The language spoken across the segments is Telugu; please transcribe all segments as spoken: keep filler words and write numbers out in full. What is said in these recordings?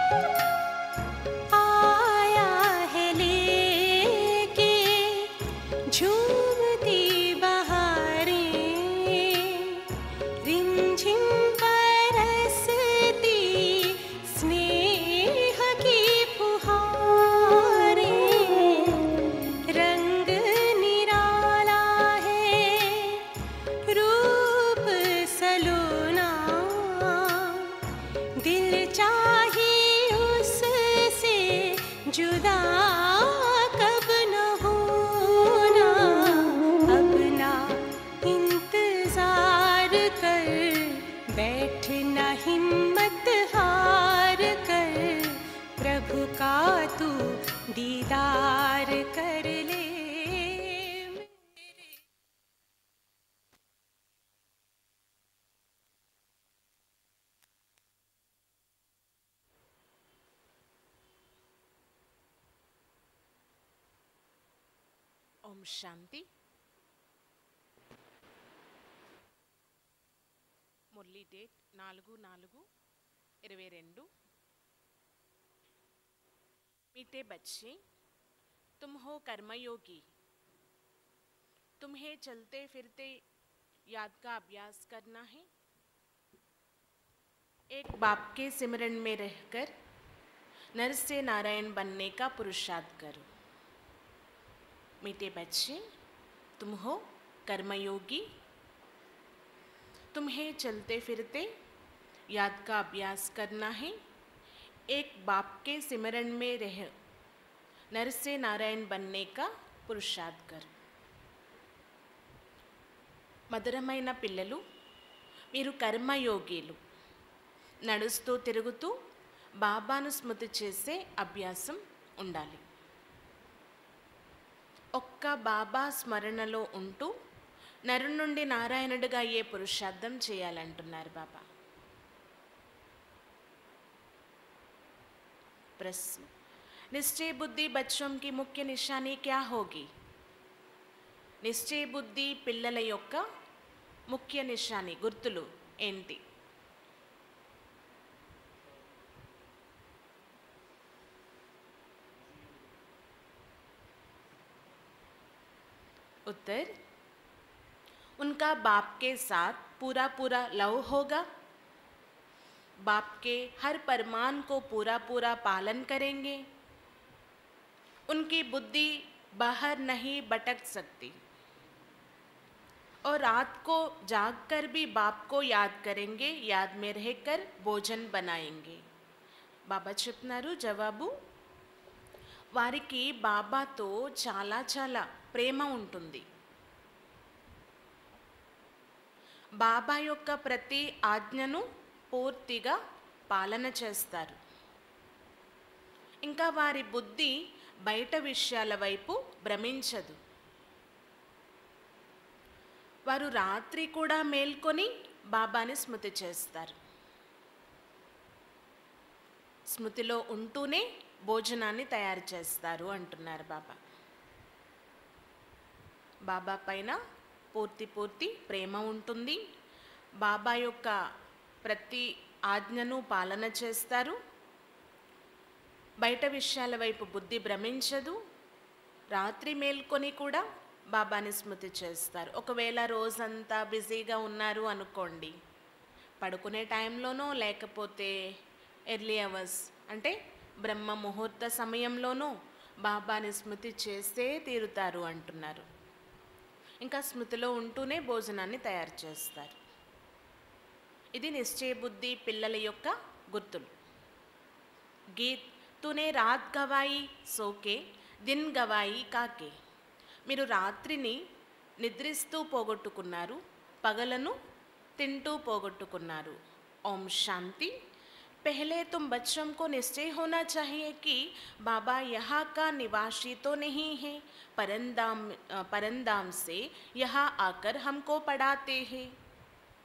आया है लेके झूमती बहारें, रिमझिम बरसती स्नेह की फुहारें। रंग निराला है, रूप सलोना, दिल चाहे उससे जुदा कब न होना। अपना इंतजार कर, बैठना हिम्मत हार कर, प्रभु का तू दीदार कर ले। ఓం శాంతి. మురళీ డేట్ నాలుగు నాలుగు ఇరవై రెండు. मीठे बच्चे, तुम हो कर्मयोगी, तुम्हें चलते फिरते याद का अभ्यास करना है। एक बाप के सिमरन में रहकर नर से नारायण बनने का पुरुषार्थ करो। मीठे बच्चे, तुम हो कर्मयोगी, तुम्हें चलते फिरते याद का अभ्यास करना है। एक बाप के सिमरन में रह नर से नारायण बनने का పురుషార్థ్ కర్. మధురమైన పిల్లలు, మీరు కర్మయోగిలు. నడుస్తూ తిరుగుతూ బాబాను స్మృతి చేసే అభ్యాసం ఉండాలి. ఒక్క బాబా స్మరణలో ఉంటూ నరు నుండి నారాయణుడిగా అయ్యే పురుషార్థం చేయాలంటున్నారు బాబా. प्रश्न, निश्चय बुद्धि बच्चों की मुख्य निशानी क्या होगी? నిశ్చయ బుద్ధి పిల్లల యొక్క ముఖ్య నిశాని గుర్తులు ఏంటి? उत्तर, उनका बाप के साथ पूरा पूरा लव होगा, बाप के हर फरमान को पूरा पूरा पालन करेंगे, उनकी बुद्धि बाहर नहीं भटक सकती और रात को जाग कर भी बाप को याद करेंगे, याद में रहकर भोजन बनाएंगे. బాబా చెప్తున్నారు జవాబు, వారికి బాబాతో చాలా చాలా ప్రేమ ఉంటుంది. బాబా యొక్క ప్రతి ఆజ్ఞను పూర్తిగా పాలన చేస్తారు. ఇంకా వారి బుద్ధి బయట విషయాల వైపు భ్రమించదు. వారు రాత్రి కూడా మేల్కొని బాబాని స్మృతి చేస్తారు. స్మృతిలో ఉంటూనే భోజనాన్ని తయారు చేస్తారు అంటున్నారు బాబా. బాబా పైన పూర్తి పూర్తి ప్రేమ ఉంటుంది. బాబా యొక్క ప్రతి ఆజ్ఞను పాలన చేస్తారు. బయట విషయాల వైపు బుద్ధి భ్రమించదు. రాత్రి మేల్కొని కూడా బాబాని స్మృతి చేస్తారు. ఒకవేళ రోజంతా బిజీగా ఉన్నారు అనుకోండి, పడుకునే టైంలోనో లేకపోతే ఎర్లీ అవర్స్ అంటే బ్రహ్మ ముహూర్త సమయంలోనూ బాబాని స్మృతి చేస్తే తీరుతారు అంటున్నారు. ఇంకా స్మృతిలో ఉంటూనే భోజనాన్ని తయారు చేస్తారు. ఇది నిశ్చయ బుద్ధి పిల్లల యొక్క గుర్తులు. గీత్, తూనే రాత్ గవాయి సోకే దిన్ గవాయి కాకే. మీరు రాత్రిని నిద్రిస్తూ పోగొట్టుకున్నారు, పగలను తింటూ పోగొట్టుకున్నారు. ఓం శాంతి. पहले तुम बच्चों को निश्चय होना चाहिए कि बाबा यहाँ का निवासी तो नहीं है, परंदाम परंदाम से यहाँ आकर हमको पढ़ाते हैं.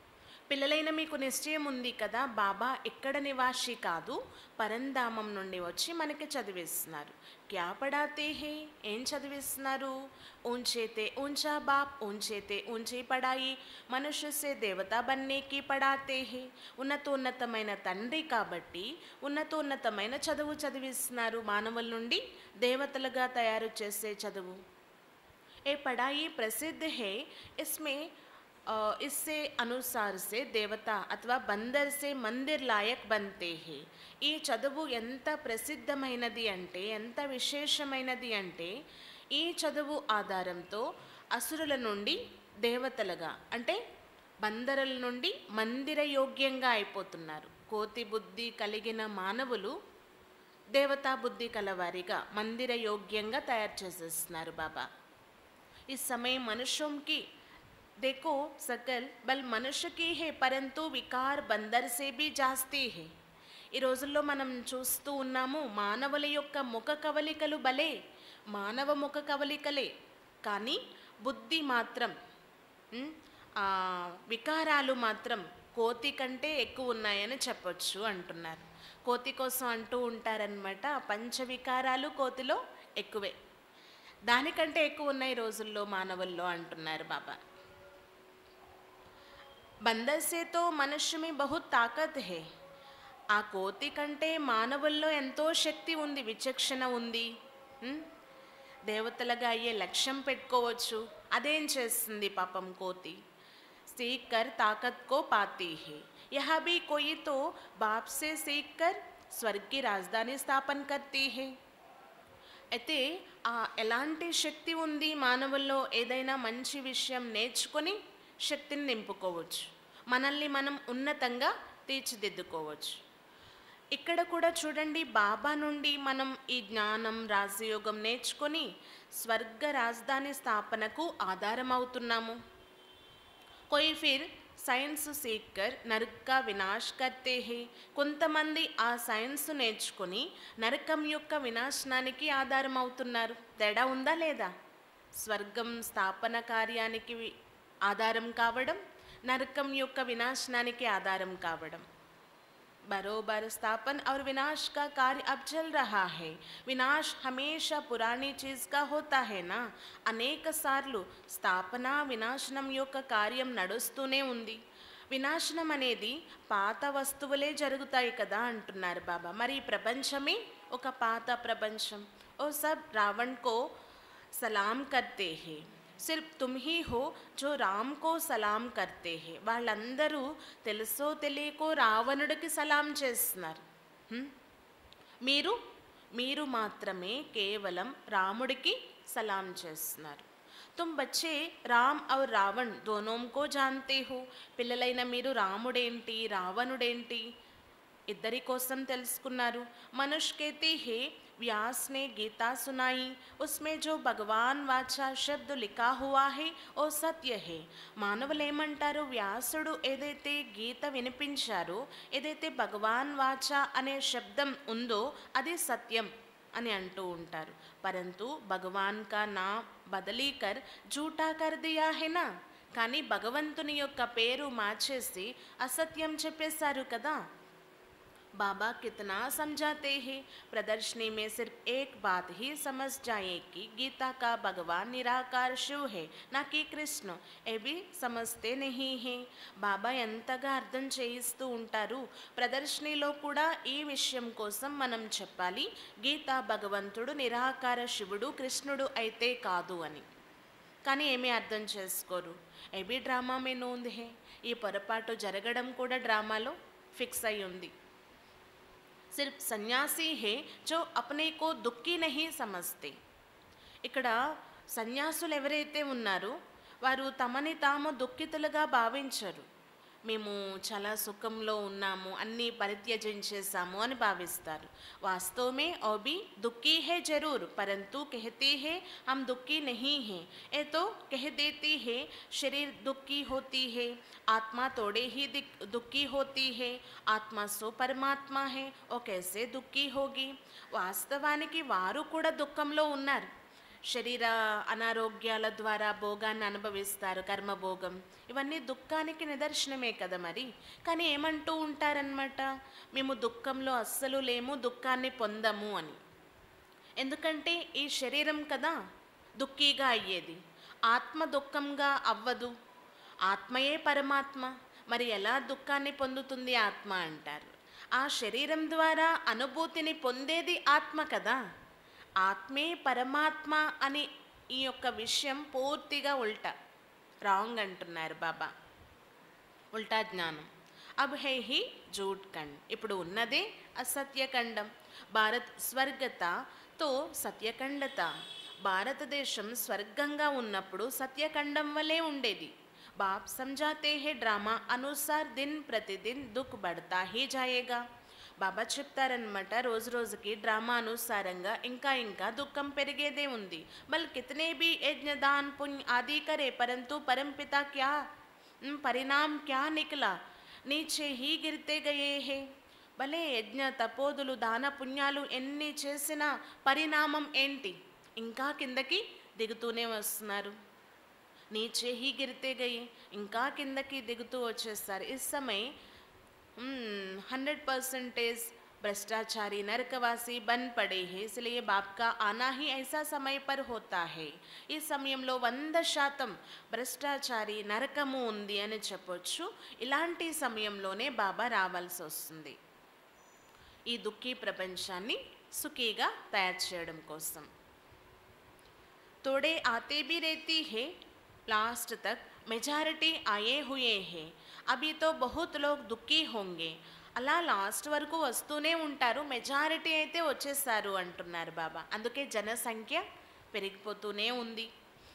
పిల్లలైన మీకు నిశ్చయం ఉంది కదా, బాబా ఎక్కడ నివాసి కాదు, పరంధామం నుండి వచ్చి మనకి చదివిస్తున్నారు. క్యా పడాతే హే, ఏం చదివిస్తున్నారు? ఊంచేతే ఊంచా బాప్, ఊంచేతే ఊంచీ పడాయి, మనుష్య సే దేవతా బన్నేకి పడాతే హే. ఉన్నతోన్నతమైన తండ్రి కాబట్టి ఉన్నతోన్నతమైన చదువు చదివిస్తున్నారు, మానవుల నుండి దేవతలుగా తయారు చేసే చదువు. ఏ పడాయి ప్రసిద్ధ హే, ఇస్మే ఇస్సే అనుసార్ సే దేవత అథవా బందర్ సే మందిర్ లాయక్ బంతే హే. ఈ చదువు ఎంత ప్రసిద్ధమైనది అంటే, ఎంత విశేషమైనది అంటే, ఈ చదువు ఆధారంతో అసురుల నుండి దేవతలుగా, అంటే బందరుల నుండి మందిర యోగ్యంగా అయిపోతున్నారు. కోతి బుద్ధి కలిగిన మానవులు దేవతా బుద్ధి కలవారిగా మందిర యోగ్యంగా తయారు చేసేస్తున్నారు బాబా. ఈ సమయం మనుష్యంకి देखो सकल बल मनुष्य की है परंतु विकार बंदर से भी जास्ती है. ఈ రోజుల్లో మనం చూస్తూ ఉన్నాము, మానవుల యొక్క ముఖ కవలికలు భలే మానవ ముఖ కవలికలే, కానీ బుద్ధి మాత్రం వికారాలు మాత్రం కోతి కంటే ఎక్కువ ఉన్నాయని చెప్పొచ్చు అంటున్నారు. కోతి కోసం అంటూ ఉంటారనమాట, పంచ వికారాలు కోతిలో ఎక్కువే, దానికంటే ఎక్కువ ఉన్నాయి రోజుల్లో మానవుల్లో అంటున్నారు బాబా. బందర్ సే తో మనుష్య మే బహుత్ తాకత్ హే. ఆ కోతి కంటే మానవుల్లో ఎంతో శక్తి ఉంది, విచక్షణ ఉంది. దేవతలుగా అయ్యే లక్ష్యం పెట్టుకోవచ్చు, అదేం చేస్తుంది పాపం కోతి. सीख कर ताकत को पाती है. यह भी कोई तो बाप से सीख कर स्वर्ग की राजधानी स्थापन करती है. అయితే ఆ ఎలాంటి శక్తి ఉంది మానవుల్లో, ఏదైనా మంచి విషయం నేర్చుకొని శక్తిని నింపుకోవచ్చు, మనల్ని మనం ఉన్నతంగా తీర్చిదిద్దుకోవచ్చు. ఇక్కడ కూడా చూడండి, బాబా నుండి మనం ఈ జ్ఞానం రాజయోగం నేర్చుకొని స్వర్గ రాజధాని స్థాపనకు ఆధారం అవుతున్నాము. कोई फिर సైన్స్ సీకర్ నరక వినాశ్ కర్తే హే. కొంతమంది ఆ సైన్స్ నేర్చుకొని నరకం యొక్క వినాశనానికి ఆధారం అవుతున్నారు. తేడా ఉందా లేదా? స్వర్గం స్థాపన కార్యానికి ఆధారం కావడం, నరకం యొక్క వినాశనానికి ఆధారం కావడం. बरोबर स्थापन और विनाश का कार्य अब चल रहा है. विनाश हमेशा पुरानी चीज का होता है ना. అనేక సార్లు స్థాపన వినాశనం యొక్క కార్యం నడుస్తూనే ఉంది. వినాశనం అనేది పాత వస్తువులే జరుగుతాయి కదా అంటున్నారు బాబా. మరి ప్రపంచమే ఒక పాత ప్రపంచం. ఓ sub Raavan co Salam కర్తే hey. సిర్ఫ్ Tum he హో జో రామ్ కో సలాం కర్తే హే. వాళ్ళందరూ తెలుసో తెలియకో రావణుడికి సలాం చేస్తున్నారు. మీరు మీరు మాత్రమే కేవలం రాముడికి సలాం చేస్తున్నారు. తుమ్ బచ్చే రామ్ ఔర్ రావణ్ దోనోం కో జాన్తే హో. పిల్లలైన మీరు రాముడేంటి రావణుడేంటి ఇద్దరి కోసం తెలుసుకున్నారు. మనుష్ కేతే హే व्यास ने गीता सुनाई, उसमें जो भगवान वाचा शब्द लिखा हुआ है वो सत्य है. మానవులు ఏమంటారు? వ్యాసుడు ఏదైతే గీత వినిపించారో, ఏదైతే భగవాన్ వాచ అనే శబ్దం ఉందో అది సత్యం అని అంటూ ఉంటారు. పరంతు భగవాన్ కా నా బదలీ కర్ జూటా కర్ దియా హే నా. కానీ భగవంతుని యొక్క పేరు మార్చేసి అసత్యం చెప్పేశారు కదా. बाबा कितना समझाते हैं. प्रदर्शनी में सिर्फ एक बात ही समझ जाए कि गीता का भगवान निराकार शिव है, ना कि कृष्ण. ये भी समझते नहीं हैं. బాబా ఎంతగా అర్థం చేయిస్తూ ఉంటారు. ప్రదర్శనలో కూడా ఈ విషయం కోసం మనం చెప్పాలి, గీతా భగవంతుడు నిరాకార శివుడు, కృష్ణుడు అయితే కాదు అని. కానీ ఏమీ అర్థం చేసుకోరు. ఏ బి డ్రామా మే నోంద్ హే. ఈ పొరపాటు జరగడం కూడా డ్రామాలో ఫిక్స్ అయి ఉంది. सिर्फ సన్యాసి హే జో అప్నే కో దుఃఖీ నహీ సమజ్తే. ఇక్కడ సన్యాసులు ఎవరైతే ఉన్నారో వారు తమని తాము దుఃఖితులుగా భావించరు. మేము చాలా సుఖంలో ఉన్నాము, అన్నీ పరిత్యజించేసాము అని భావిస్తారు. వాస్తవమే ఓ भी दुखी है जरूर, परंतु कहते हैं हम दुखी नहीं हैं. ये तो कह देती है शरीर दुखी होती है, आत्मा थोड़े ही दुखी होती है. आत्मा सो परमात्मा है, वो कैसे दुखी होगी? వాస్తవానికి వారు కూడా దుఃఖంలో ఉన్నారు. శరీర అనారోగ్యాల ద్వారా భోగాన్ని అనుభవిస్తారు, కర్మభోగం. ఇవన్నీ దుఃఖానికి నిదర్శనమే కదా మరి. కానీ ఏమంటూ ఉంటారనమాట, మేము దుఃఖంలో అస్సలు లేము, దుఃఖాన్ని పొందము అని. ఎందుకంటే ఈ శరీరం కదా దుఃఖీగా అయ్యేది, ఆత్మ దుఃఖంగా అవ్వదు. ఆత్మయే పరమాత్మ, మరి ఎలా దుఃఖాన్ని పొందుతుంది ఆత్మ అంటారు. ఆ శరీరం ద్వారా అనుభూతిని పొందేది ఆత్మ కదా. ఆత్మే పరమాత్మ అని ఈ యొక్క విషయం పూర్తిగా ఉల్టా, రాంగ్ అంటున్నారు బాబా. ఉల్టా జ్ఞానం. అబ్ హై హీ జూట్ ఖండ్, ఇప్పుడు ఉన్నదే అసత్యఖండం. భారత్ స్వర్గతతో సత్యఖండత. భారతదేశం స్వర్గంగా ఉన్నప్పుడు సత్యఖండం వలె ఉండేది. బాప్ సంజాతే హే డ్రామా అనుసార్ దిన్ ప్రతిదిన్ దుఃఖ్ బడతా హీ జాయేగా. బాబా చెప్తారనమాట, రోజు రోజుకి డ్రామా అనుసారంగా ఇంకా ఇంకా దుఃఖం పెరిగేదే ఉంది. బల్ కితనే బీ యజ్ఞ దాన్ పుణ్య ఆది కరే పరంతు పరంపిత క్యా పరిణామ్ క్యా నికలా, నీచే హీ గిరితే గయే హే. భలే యజ్ఞ తపోదులు దాన పుణ్యాలు ఎన్ని చేసినా పరిణామం ఏంటి, ఇంకా కిందకి దిగుతూనే వస్తున్నారు. నీచే హీ గిరితే గయే, ఇంకా కిందకి దిగుతూ వచ్చేస్తారు. ఇస్ సమయ हंड्रेड परसेंटेज भ्रष्टाचारी नरकवासी बन पड़े हैं, इसलिए बाप का आना ही ऐसा समय पर होता है. ఈ సమయంలో వంద శాతం భ్రష్టాచారి నరకము ఉంది అని చెప్పొచ్చు. ఇలాంటి సమయంలోనే బాబా రావాల్సి వస్తుంది ఈ దుఃఖీ ప్రపంచాన్ని సుఖీగా తయారు చేయడం కోసం. తోడే ఆతే भी रहती है, लास्ट तक మెజారిటీ ఆయే హుయే హే. అభి తో బహుత్ లోగ్ దుఃఖీ హోంగే. అలా లాస్ట్ వరకు వస్తూనే ఉంటారు, మెజారిటీ అయితే వచ్చేస్తారు అంటున్నారు బాబా. అందుకే జనసంఖ్య పెరిగిపోతూనే ఉంది.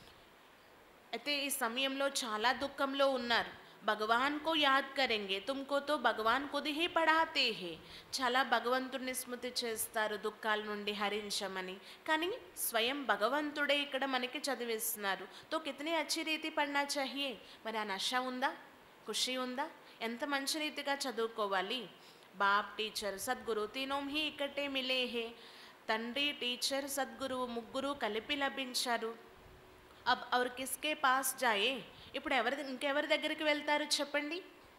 అయితే ఈ సమయంలో చాలా దుఃఖంలో ఉన్నారు. భగవాన్ కో యాద్ కరెంగే, తుమ్కో తో భగవాన్ ఖుద్ హీ పఢాతే హే. చాలా భగవంతుడిని స్మృతి చేస్తారు దుఃఖాల నుండి హరించమని, కానీ స్వయం భగవంతుడే ఇక్కడ మనకి చదివిస్తున్నారు. తో కితనీ అచ్చి రీతి పడనా చాహియే. మరి ఆ నష ఉందా, ఖుషి ఉందా, ఎంత మంచి రీతిగా చదువుకోవాలి. బాప్ టీచర్ సద్గురు తీనోం హీ ఇక్కటే మిలే హే. తండ్రి టీచర్ సద్గురువు ముగ్గురు కలిపి లభించారు. అబ్ ఔర్ కిస్కే పాస్ జాయే. ఇప్పుడు ఎవరి ఇంకెవరి దగ్గరికి వెళ్తారు చెప్పండి.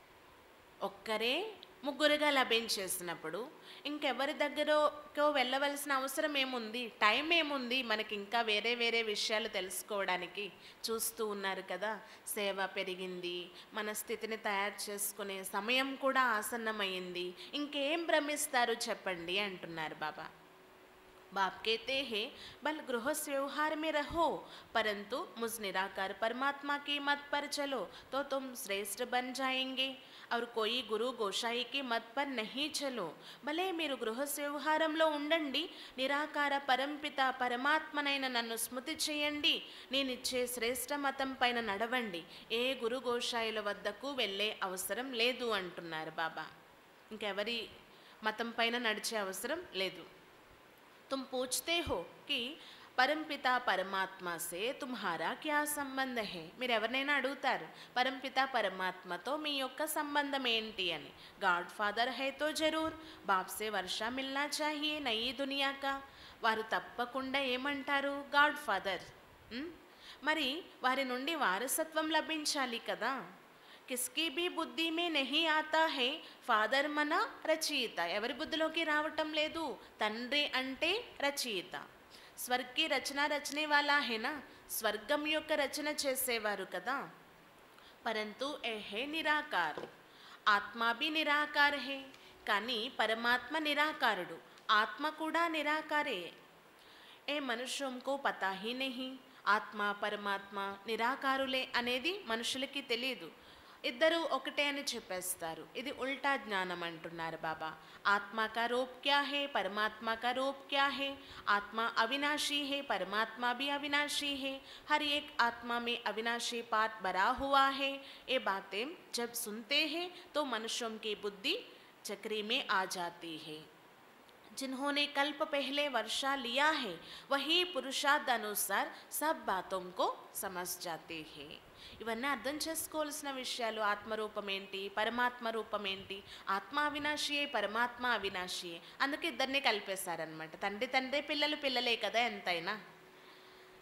ఒక్కరే ముగ్గురుగా లభించేసినప్పుడు ఇంకెవరి దగ్గరకో వెళ్ళవలసిన అవసరం ఏముంది, టైం ఏముంది మనకి ఇంకా వేరే వేరే విషయాలు తెలుసుకోవడానికి. చూస్తూ ఉన్నారు కదా, సేవ పెరిగింది, మన స్థితిని తయారు చేసుకునే సమయం కూడా ఆసన్నమైంది, ఇంకేం భ్రమిస్తారు చెప్పండి అంటున్నారు బాబా. बाप कहते हैं बल गृहस्थ व्यवहार में रहो, परंतु मुझ निराकार परमात्मा की मत पर चलो तो तुम श्रेष्ठ बन जाएंगे. और कोई गुरु गोसाई की मत पर नहीं चलो. భలే మీరు గృహస్థ వ్యవహారంలో ఉండండి, నిరాకార పరంపిత పరమాత్మనైన నన్ను స్మృతి చేయండి, నేను ఇచ్చే శ్రేష్ఠ మతం పైన నడవండి, ఏ గురు గోసాయిల వద్దకు వెళ్ళే అవసరం లేదు అంటున్నారు బాబా. ఇంకెవరి మతం పైన నడిచే అవసరం లేదు. तुम पूछते हो कि పరంపిత పరమాత్మ సే తుమ్హారా క్యా సంబంధ హే. మీరు ఎవరినైనా అడుగుతారు పరంపిత పరమాత్మతో మీ యొక్క సంబంధం ఏంటి అని. గాడ్ ఫాదర్ హై తో జరూర్, బాప్ సే వర్షా మిల్నా చాహియే నయీ దునియా కా. వారు తప్పకుండా ఏమంటారు, గాడ్ ఫాదర్. మరి వారి నుండి వారసత్వం లభించాలి కదా. కిస్కి బి బుద్ధి మే నహీ ఆతా హే ఫాదర్ మన రచయిత. ఎవరి బుద్ధిలోకి రావటం లేదు, తండ్రి అంటే రచయిత. స్వర్గకి రచన రచనే వాలా హేనా, స్వర్గం యొక్క రచన చేసేవారు కదా. పరంతు ఏ హే నిరాకార్, ఆత్మ బి నిరాకార్ హే. కానీ పరమాత్మ నిరాకారుడు, ఆత్మ కూడా నిరాకారే. ఏ మనుష్యంకో పతా హీ నహీ, ఆత్మ పరమాత్మ నిరాకారులే అనేది మనుషులకి తెలియదు. ఇద్దరు ఒకటే అని చెప్పేస్తారు. ఇది ఉల్టా జ్ఞానం అంటున్నారు బాబా. ఆత్మ కా రూప్ క్యా హే, పరమాత్మ కా రూప్ క్యా హే. ఆత్మ అవినాशी है, परमात्मा भी अविनाशी है. हर एक आत्मा में अविनाशी पार्ट भरा हुआ है. ये बातें जब सुनते हैं तो मनुष्यों की बुद्धि चक्री में आ जाती है. जिन्होंने कल्प पहले वर्षा लिया है वही पुरुषार्थ अनुसार सब बातों को समझ जाते हैं. ఇవన్నీ అర్థం చేసుకోవాల్సిన విషయాలు. ఆత్మరూపం ఏంటి, పరమాత్మ రూపం ఏంటి. ఆత్మ అవినాశియే, పరమాత్మ అవినాశియే. అందుకే ఇద్దరిని కలిపేశారనమాట. తండ్రి తండ్రి, పిల్లలు పిల్లలే కదా ఎంతైనా.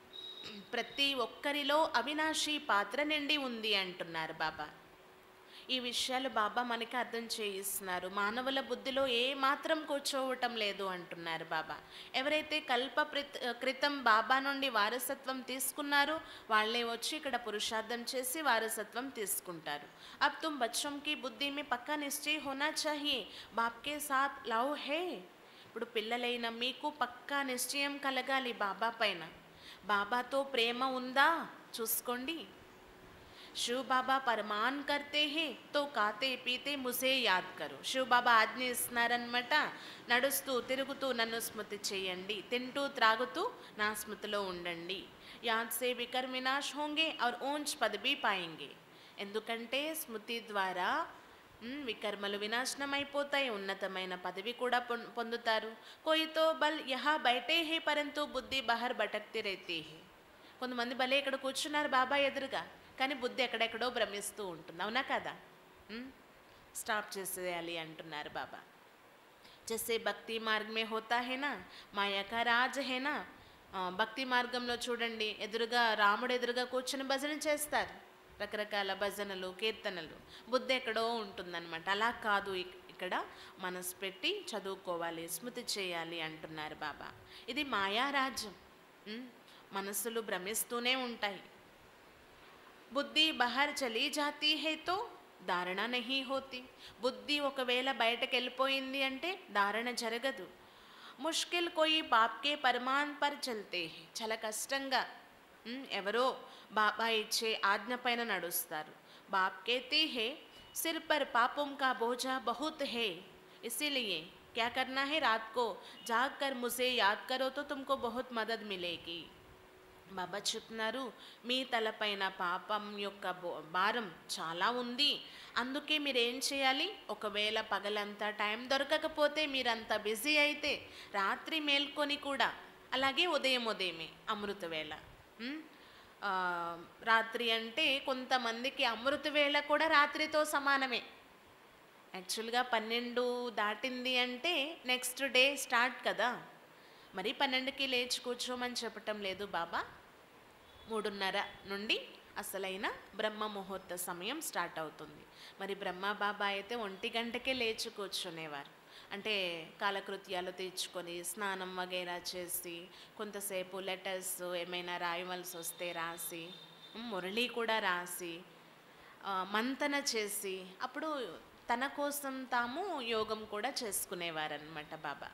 ప్రతి ఒక్కరిలో అవినాశి పాత్ర నిండి ఉంది అంటున్నారు బాబా. ఈ విషయాలు బాబా మనకి అర్థం చేయిస్తున్నారు. మానవుల బుద్ధిలో ఏ మాత్రం కూర్చోవటం లేదు అంటున్నారు బాబా. ఎవరైతే కల్ప క్రితం బాబా నుండి వారసత్వం తీసుకున్నారో వాళ్ళే వచ్చి ఇక్కడ పురుషార్థం చేసి వారసత్వం తీసుకుంటారు. అబ్ తుమ్ బచ్చోం కి బుద్ధి మే పక్కా నిశ్చయ హోనా చాహియే బాప్ కే సాత్ లవ్ హే. ఇప్పుడు పిల్లలైన మీకు పక్కా నిశ్చయం కలగాలి బాబా పైన. బాబాతో ప్రేమ ఉందా చూసుకోండి. शिव बाबा परमान करते हैं तो खाते पीते मुझे याद करो. శివ బాబా ఆజ్ఞ ఇస్తున్నారనమాట. నడుస్తూ తిరుగుతూ నన్ను స్మృతి చేయండి, తింటూ త్రాగుతూ నా స్మృతిలో ఉండండి. యాద్ సే వికర్ వినాశ్ హోంగే और ऊंच पद भी पाएंगे. ఎందుకంటే స్మృతి ద్వారా వికర్మలు వినాశనం అయిపోతాయి, ఉన్నతమైన పదవి కూడా పొందుతారు. కోయితో బల్ యహా బయటే హే పరంతు బుద్ధి బహర్ భటక్తి రేతే హే. కొంతమంది భలే ఇక్కడ కూర్చున్నారు బాబా ఎదురుగా, కానీ బుద్ధి ఎక్కడెక్కడో భ్రమిస్తూ ఉంటుంది. అవునా కదా? స్టాప్ చేసేయాలి అంటున్నారు బాబా. జైసే భక్తి మార్గమే హోతా హేనా మాయా కా రాజ్ హేనా. భక్తి మార్గంలో చూడండి, ఎదురుగా రాముడు ఎదురుగా కూర్చొని భజన చేస్తారు, రకరకాల భజనలు కీర్తనలు. బుద్ధి ఎక్కడో ఉంటుందన్నమాట. అలా కాదు, ఇక్కడ మనసు పెట్టి చదువుకోవాలి, స్మృతి చేయాలి అంటున్నారు బాబా. ఇది మాయారాజ్యం. మనసులు భ్రమిస్తూనే ఉంటాయి. బుద్ధి బహర్ చలీ జాతీ హే తో ధారణ నహీ హోతి. బుద్ధి ఒకవేళ బయటకు వెళ్ళిపోయింది అంటే ధారణ జరగదు. ముష్కిల్ కోయి బాప్కే పరమాన్ పర్ చల్తే హే. చాలా కష్టంగా ఎవరో బాబా ఇచ్చే ఆజ్ఞ పైన నడుస్తారు. బాప్ కేతే హే సిర్ పర్ పాపం కా బోझा बहुत है, इसीलिए क्या करना है रात को जाग कर मुझे याद करो तो तुमको बहुत मदद मिलेगी. బాబా చెప్తున్నారు, మీ తలపైన పాపం యొక్క భారం చాలా ఉంది, అందుకే మీరు ఏం చేయాలి, ఒకవేళ పగలంతా టైం దొరకకపోతే, మీరంతా బిజీ అయితే రాత్రి మేల్కొని కూడా, అలాగే ఉదయం ఉదయమే అమృత వేళ. రాత్రి అంటే కొంతమందికి అమృత వేళ కూడా రాత్రితో సమానమే. యాక్చువల్గా పన్నెండు దాటింది అంటే నెక్స్ట్ డే స్టార్ట్ కదా. మరి పన్నెండుకి లేచి కూర్చోమని చెప్పటం లేదు బాబా. మూడున్నర నుండి అసలైన బ్రహ్మ ముహూర్త సమయం స్టార్ట్ అవుతుంది. మరి బ్రహ్మ బాబా అయితే ఒంటి గంటకే లేచి కూర్చునేవారు. అంటే కాలకృత్యాలు తీర్చుకొని స్నానం వగైరా చేసి కొంతసేపు లెటర్స్ ఏమైనా రాయవలసి వస్తే రాసి, మురళి కూడా రాసి మంతన చేసి అప్పుడు తన కోసం తాము యోగం కూడా చేసుకునేవారనమాట బాబా.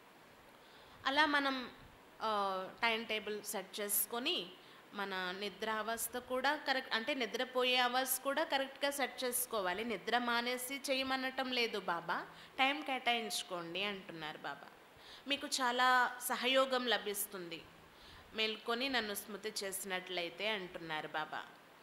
అలా మనం టైం టేబుల్ సెట్ చేసుకొని మన నిద్ర అవస్థ కూడా కరెక్ట్, అంటే నిద్రపోయే అవర్స్ కూడా కరెక్ట్గా సెట్ చేసుకోవాలి. నిద్ర మానేసి చేయమనటం లేదు బాబా, టైం కేటాయించుకోండి అంటున్నారు బాబా. మీకు చాలా సహయోగం లభిస్తుంది మేల్కొని నన్ను స్మృతి చేసినట్లయితే అంటున్నారు బాబా.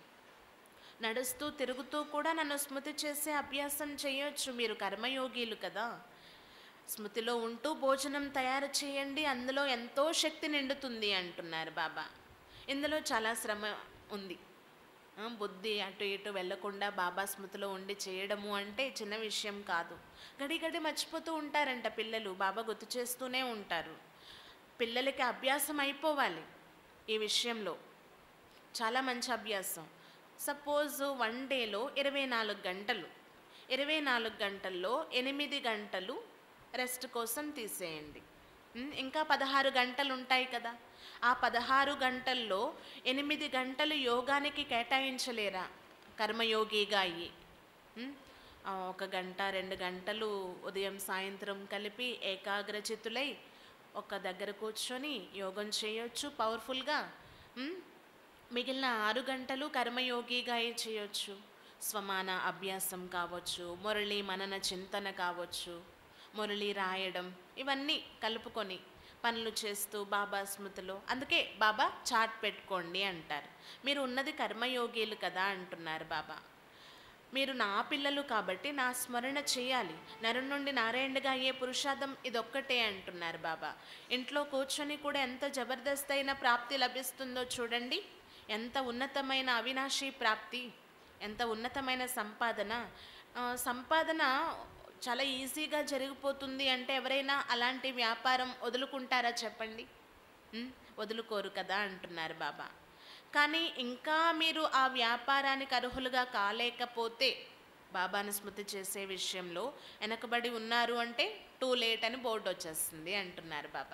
నడుస్తూ తిరుగుతూ కూడా నన్ను స్మృతి చేసే అభ్యాసం చేయొచ్చు, మీరు కర్మయోగీలు కదా. స్మృతిలో ఉంటూ భోజనం తయారు చేయండి, అందులో ఎంతో శక్తి నిండుతుంది అంటున్నారు బాబా. ఇందులో చాలా శ్రమ ఉంది. బుద్ధి అటు ఇటు వెళ్లకుండా బాబా స్మృతిలో ఉండి చేయడము అంటే చిన్న విషయం కాదు. గడి గడి మర్చిపోతూ ఉంటారంట పిల్లలు, బాబా గుర్తు చేస్తూనే ఉంటారు. పిల్లలకి అభ్యాసం అయిపోవాలి ఈ విషయంలో, చాలా మంచి అభ్యాసం. సపోజ్ వన్ డేలో ఇరవై నాలుగు గంటలు ఇరవై నాలుగు గంటల్లో ఎనిమిది గంటలు రెస్ట్ కోసం తీసేయండి. ఇంకా పదహారు గంటలు ఉంటాయి కదా, ఆ పదహారు గంటల్లో ఎనిమిది గంటలు యోగానికి కేటాయించలేరా కర్మయోగిగా అయ్యి? ఒక గంట రెండు గంటలు ఉదయం సాయంత్రం కలిపి ఏకాగ్రచిత్తులై ఒక దగ్గర కూర్చొని యోగం చేయొచ్చు పవర్ఫుల్గా. మిగిలిన ఆరు గంటలు కర్మయోగిగా చేయొచ్చు. స్వమాన అభ్యాసం కావచ్చు, మురళి మనన చింతన కావచ్చు, మురళి రాయడం, ఇవన్నీ కలుపుకొని పనులు చేస్తూ బాబా స్మృతిలో. అందుకే బాబా చాట్ పెట్టుకోండి అంటారు. మీరు ఉన్నది కర్మయోగిలు కదా అంటున్నారు బాబా. మీరు నా పిల్లలు కాబట్టి నా స్మరణ చేయాలి, నరు నుండి నారాయణుడిగా అయ్యే పురుషార్థం ఇదొక్కటే అంటున్నారు బాబా. ఇంట్లో కూర్చొని కూడా ఎంత జబర్దస్త్ అయిన ప్రాప్తి లభిస్తుందో చూడండి, ఎంత ఉన్నతమైన అవినాశి ప్రాప్తి, ఎంత ఉన్నతమైన సంపాదన. సంపాదన చాలా ఈజీగా జరిగిపోతుంది అంటే ఎవరైనా అలాంటి వ్యాపారం వదులుకుంటారా చెప్పండి? వదులుకోరు కదా అంటున్నారు బాబా. కానీ ఇంకా మీరు ఆ వ్యాపారానికి అర్హులుగా కాలేకపోతే బాబాను స్మృతి చేసే విషయంలో వెనకబడి ఉన్నారు అంటే టూ లేట్ అని బోర్డు వచ్చేస్తుంది అంటున్నారు బాబా.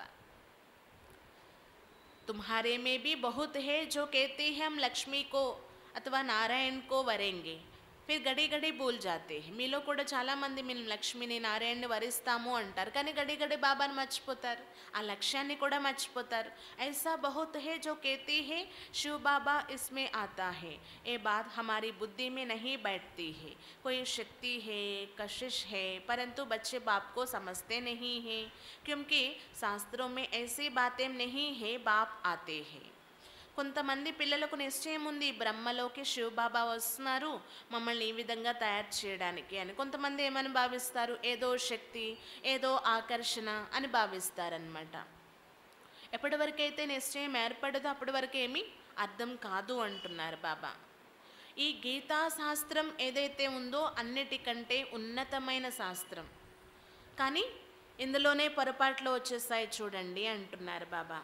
तुम्हारे में भी बहुत है जो कहते हैं हम लक्ष्मी को अथवा नारायण को वरेंगे, फिर గడి గడి భూల్ జాతే హై. మీలో కూడా చాలామంది మేము లక్ష్మిని నారాయణని వరిస్తాము అంటారు, కానీ గడి గడి బాబాని మర్చిపోతారు, ఆ లక్ష్యాన్ని కూడా మర్చిపోతారు. ऐसा बहुत है जो कहते हैं शिव बाबा इसमें आता है, ये बात हमारी बुद्धि में नहीं बैठती है. कोई शक्ति है, कशिश है, परंतु बच्चे बाप को समझते नहीं हैं, क्योंकि शास्त्रों में ऐसी बातें नहीं है. बाप आते हैं. కొంతమంది పిల్లలకు నిశ్చయం ఉంది బ్రహ్మలోకి శివబాబా వస్తున్నారు మమ్మల్ని ఈ విధంగా తయారు చేయడానికి అని. కొంతమంది ఏమని భావిస్తారు, ఏదో శక్తి, ఏదో ఆకర్షణ అని భావిస్తారనమాట. ఎప్పటి వరకైతే నిశ్చయం ఏర్పడదో అప్పటి వరకు ఏమీ అర్థం కాదు అంటున్నారు బాబా. ఈ గీతా శాస్త్రం ఏదైతే ఉందో అన్నిటికంటే ఉన్నతమైన శాస్త్రం, కానీ ఇందులోనే పొరపాట్లు వచ్చేస్తాయి చూడండి అంటున్నారు బాబా.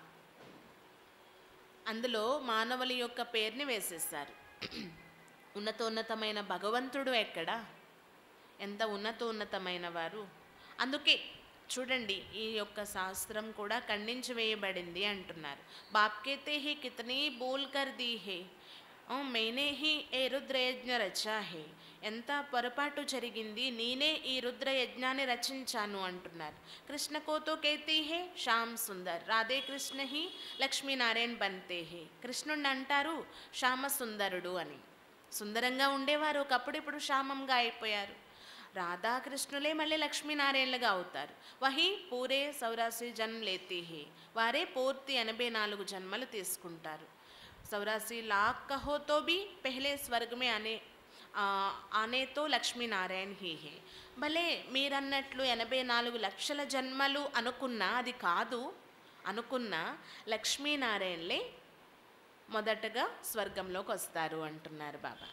అందులో మానవుల యొక్క పేరుని వేసేస్తారు. ఉన్నతోన్నతమైన భగవంతుడు ఎక్కడా, ఎంత ఉన్నతోన్నతమైన వారు. అందుకే చూడండి ఈ యొక్క శాస్త్రం కూడా ఖండించి వేయబడింది అంటున్నారు. బాప్కేతే హీ కితనీ బోల్ కర్ దీ హే, మేనే హీ ఏ రుద్రయజ్ఞ రచా హే. ఎంత పొరపాటు జరిగింది, నేనే ఈ రుద్రయజ్ఞాన్ని రచించాను అంటున్నారు. కృష్ణ కోతో కేతే హే శ్యామ్ సుందర్, రాధే కృష్ణ హీ లక్ష్మీనారాయణ బంతే హే. కృష్ణుడిని అంటారు శ్యామ సుందరుడు అని. సుందరంగా ఉండేవారు ఒకప్పుడు, ఇప్పుడు శ్యామంగా అయిపోయారు. రాధాకృష్ణులే మళ్ళీ లక్ష్మీనారాయణలుగా అవుతారు. వహీ పూరే సౌరాసి జన్మ లేతే హే, వారే పూర్తి ఎనభై నాలుగు జన్మలు తీసుకుంటారు. चौरासी लाख कहो तो भी पहले स्वर्ग में आने आ, आने तो లక్ష్మీ నారాయణ హీ హే. భలే మీరన్నట్లు ఎనభై నాలుగు లక్షల జన్మలు అనుకున్నా అది కాదు, అనుకున్న లక్ష్మీనారాయణలే మొదటగా స్వర్గంలోకి వస్తారు అంటున్నారు బాబా.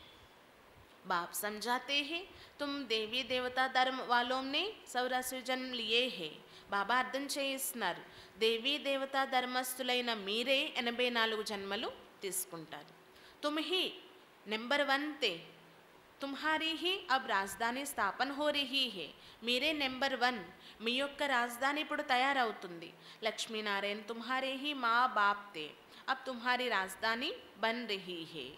बाप समझाते हैं तुम देवी देवता धर्म वालों ने चौरासी जन्म लिए है. బాబా అర్థం చేయిస్తున్నారు, దేవీ దేవతా ధర్మస్థులైన మీరే ఎనభై నాలుగు జన్మలు తీసుకుంటారు. తుమ్ హీ నెంబర్ వన్ తే, తుమ్హారీ హీ అబ్ రాజధాని స్థాపన హో రహీ హే. మీరే నెంబర్ వన్, మీ యొక్క రాజధాని ఇప్పుడు తయారవుతుంది. లక్ష్మీనారాయణ తుమ్హారే హీ మా బాప్ తే, అబ్ తుమ్హారీ రాజధాని బన్ రహీ హే.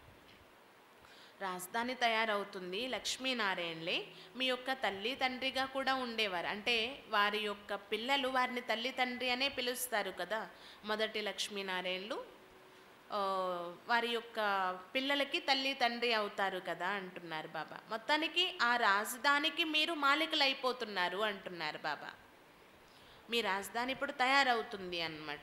రాజధాని తయారవుతుంది, లక్ష్మీనారాయణలే మీ యొక్క తల్లి తండ్రిగా కూడా ఉండేవారు. అంటే వారి యొక్క పిల్లలు వారిని తల్లి తండ్రి అనే పిలుస్తారు కదా. మొదటి లక్ష్మీనారాయణలు వారి యొక్క పిల్లలకి తల్లి తండ్రి అవుతారు కదా అంటున్నారు బాబా. మొత్తానికి ఆ రాజధానికి మీరు మాలికలు అయిపోతున్నారు అంటున్నారు బాబా. మీ రాజధాని ఇప్పుడు తయారవుతుంది అన్నమాట.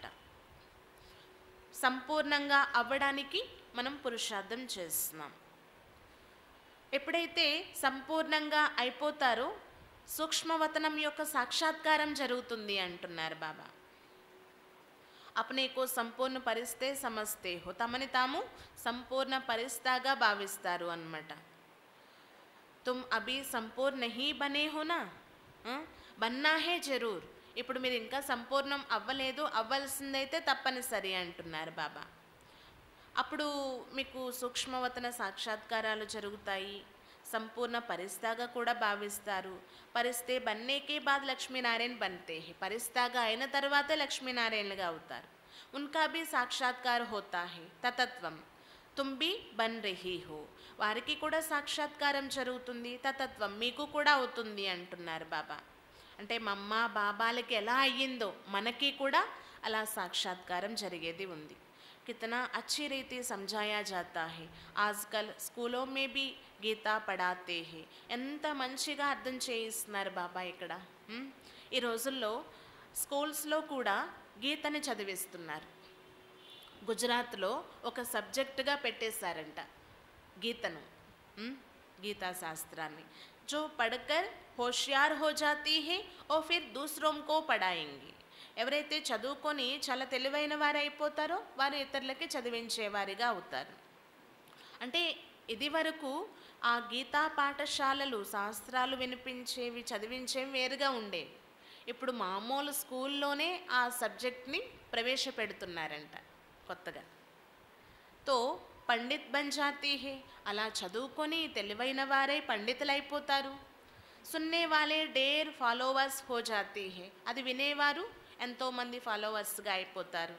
సంపూర్ణంగా అవ్వడానికి మనం పురుషార్థం చేస్తున్నాం. ఎప్పుడైతే సంపూర్ణంగా అయిపోతారో సూక్ష్మవతనం యొక్క సాక్షాత్కారం జరుగుతుంది అంటున్నారు బాబా. అప్నేకో సంపూర్ణ పరిస్తే సమస్తే హో, తమని తాము సంపూర్ణ పరిస్తాగా భావిస్తారు అన్నమాట. తుమ్ అభి సంపూర్ణ హీ బనే హోనా, బన్నా హే జరూర్. ఇప్పుడు మీరు ఇంకా సంపూర్ణం అవ్వలేదు, అవ్వాల్సిందైతే తప్పనిసరి అంటున్నారు బాబా. అప్పుడు మీకు సూక్ష్మవతన సాక్షాత్కారాలు జరుగుతాయి, సంపూర్ణ పరిస్తాగా కూడా భావిస్తారు. పరిస్తే బన్నేకే బాద్ లక్ష్మీనారాయణ బంతే హే, పరిస్తాగా అయిన తర్వాతే లక్ష్మీనారాయణలుగా అవుతారు. ఉన్కా భీ సాక్షాత్కార హోతా హే తతత్వం, తుమ్ భీ బన్ రహీ హో. వారికి కూడా సాక్షాత్కారం జరుగుతుంది, తతత్వం మీకు కూడా అవుతుంది అంటున్నారు బాబా. అంటే మా అమ్మ బాబాలకి ఎలా అయ్యిందో మనకి కూడా అలా సాక్షాత్కారం జరిగేది ఉంది. कितना अच्छी रीति समझाया जाता है. आजकल स्कूलों में भी गीता पढ़ाते हैं. ఎంత మంచిగా అర్థం చేయిస్తున్నారు బాబా ఇక్కడ. ఈ రోజుల్లో స్కూల్స్లో కూడా గీతని చదివిస్తున్నారు. గుజరాత్లో ఒక సబ్జెక్టుగా పెట్టేశారంట గీతను, గీతా శాస్త్రాన్ని. जो पढ़कर होशियार हो जाती है और फिर दूसरों को पढ़ाएंगे. ఎవరైతే చదువుకొని చాలా తెలివైన వారు అయిపోతారో వారు ఇతరులకి చదివించేవారిగా అవుతారు. అంటే ఇది వరకు ఆ గీతా పాఠశాలలు శాస్త్రాలు వినిపించేవి చదివించేవి వేరుగా ఉండేవి. ఇప్పుడు మామూలు స్కూల్లోనే ఆ సబ్జెక్ట్ని ప్రవేశపెడుతున్నారంట కొత్తగా. తో పండిత్ బన్ జాతీ హే, అలా చదువుకొని తెలివైన వారై పండితులైపోతారు. సున్నే వాలే డేర్ ఫాలోవర్స్ హో జాతీ హే, అది వినేవారు ఎంతోమంది ఫాలోవర్స్గా అయిపోతారు.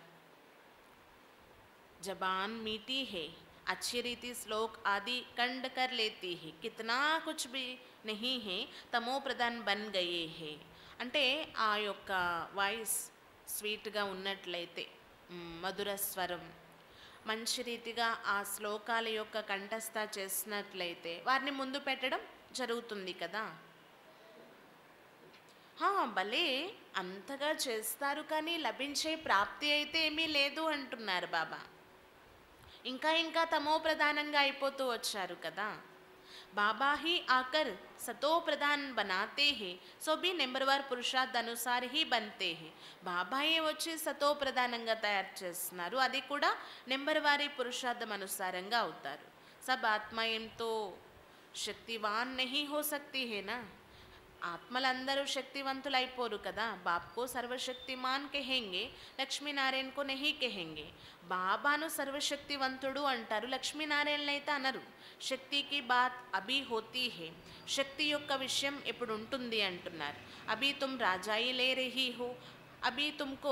जबान मीठी है, अच्छी रीति श्लोक आदि कंड कर लेती है, कितना कुछ भी नहीं है तमो प्रधान बन गए है. అంటే ఆ యొక్క వాయిస్ స్వీట్గా ఉన్నట్లయితే, మధుర స్వరం మంచి రీతిగా ఆ శ్లోకాల యొక్క కంఠస్థ చేసినట్లయితే వారిని ముందు పెట్టడం జరుగుతుంది కదా. భలే అంతగా చేస్తారు కానీ లభించే ప్రాప్తి అయితే ఏమీ లేదు అంటున్నారు బాబా. ఇంకా ఇంకా తమో ప్రధానంగా అయిపోతూ వచ్చారు కదా. బాబా హీ ఆకర్ సతో ప్రధాన్ బనాతే హే, సో బి నెంబర్వార్ పురుషార్థ అనుసార్ హీ బంతే హే. బాబాయే వచ్చి సతో ప్రధానంగా తయారు చేస్తున్నారు, అది కూడా నెంబర్ వారి పురుషార్థం అనుసారంగా అవుతారు. సబ్ ఆత్మ ఏంతో శక్తివాన్ నహీ హో సక్తి హేనా, ఆత్మలందరూ శక్తివంతులైపోరు కదా. బాప్కో సర్వశక్తిమాన్ కెహెంగే, లక్ష్మీనారాయణకో నహీ కెహెంగే. బాబాను సర్వశక్తివంతుడు అంటారు, లక్ష్మీనారాయణ అయితే అనరు. శక్తికి బాత్ అభి హోతీ హే, శక్తి యొక్క విషయం ఎప్పుడు ఉంటుంది అంటున్నారు. అభి తుమ్ రాజాయి లే రహీ హో, అభి తుమ్కో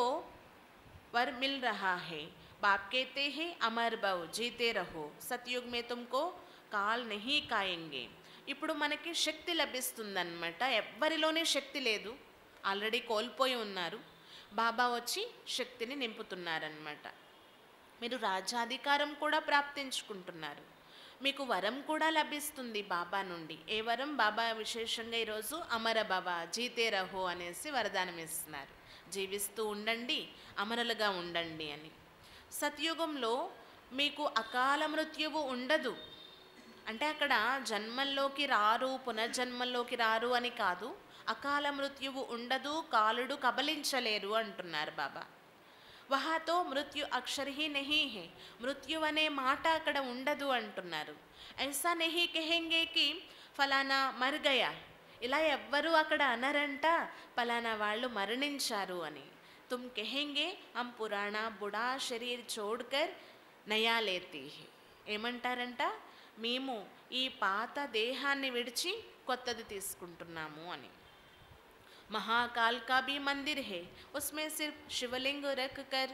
वर मिल रहा है, बाप कहते हैं अमर भव जीते रहो, सतयुग में तुमको काल नहीं काएंगे. ఇప్పుడు మనకి శక్తి లభిస్తుందన్నమాట. ఎవ్వరిలోనే శక్తి లేదు, ఆల్రెడీ కోల్పోయి ఉన్నారు. బాబా వచ్చి శక్తిని నింపుతున్నారన్నమాట. మీరు రాజ్యాధికారం కూడా ప్రాప్తించుకుంటున్నారు, మీకు వరం కూడా లభిస్తుంది బాబా నుండి. ఏ వరం? బాబా విశేషంగా ఈరోజు అమర భవ జీతే రహో అనేసి వరదానం ఇస్తున్నారు. జీవిస్తూ ఉండండి, అమరులుగా ఉండండి అని. సత్యుగంలో మీకు అకాల మృత్యువు ఉండదు. అంటే అక్కడ జన్మల్లోకి రారు, పునర్జన్మల్లోకి రారు అని కాదు, అకాల మృత్యువు ఉండదు, కాలుడు కబలించలేరు అంటున్నారు బాబా. వహాతో మృత్యు అక్షర్ హీ నహీ హే, మృత్యు అనే మాట అక్కడ ఉండదు అంటున్నారు. ఐసా నహీ కహెంగే కి ఫలానా మర్ గయా, ఇలా ఎవ్వరూ అక్కడ అనరంట పలానా వాళ్ళు మరణించారు అని. తుమ్ కహెంగే హమ్ పురాణా బుడా శరీర్ చోడ్కర్ నయా లేతీ హే, ఏమంటారంట? మేము ఈ పాత దేహాన్ని విడిచి కొత్తది తీసుకుంటున్నాము అని. महाकाल का भी मंदिर है, उसमें सिर्फ शिवलिंग रख कर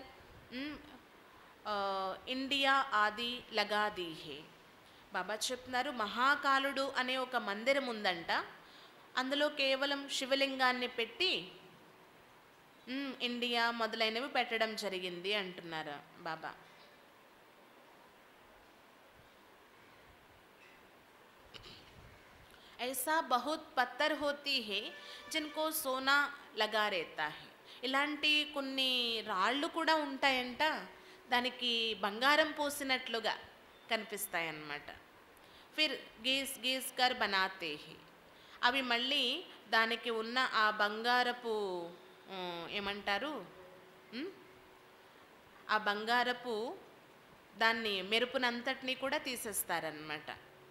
इंडिया आदि लगा दी है. బాబా చెప్తున్నారు, మహాకాలుడు అనే ఒక మందిరం ఉందంట, అందులో కేవలం శివలింగాన్ని పెట్టి ఇండియా మొదలైనవి పెట్టడం జరిగింది అంటున్నారు బాబా. ऐसा बहुत पत्थर होती है जिनको सोना लगा रहता है, ఇలాంటి కొన్ని రాళ్ళు కూడా ఉంటాయంట, దానికి బంగారం పోసినట్లుగా కనిపిస్తాయన్నమాట. ఫిర్ గీస్ గీస్ కర్ బనాతే హే, అవి మళ్ళీ దానికి ఉన్న ఆ బంగారపు ఏమంటారు, ఆ బంగారపు దాన్ని మెరుపునంతటినీ కూడా తీసేస్తారన్నమాట.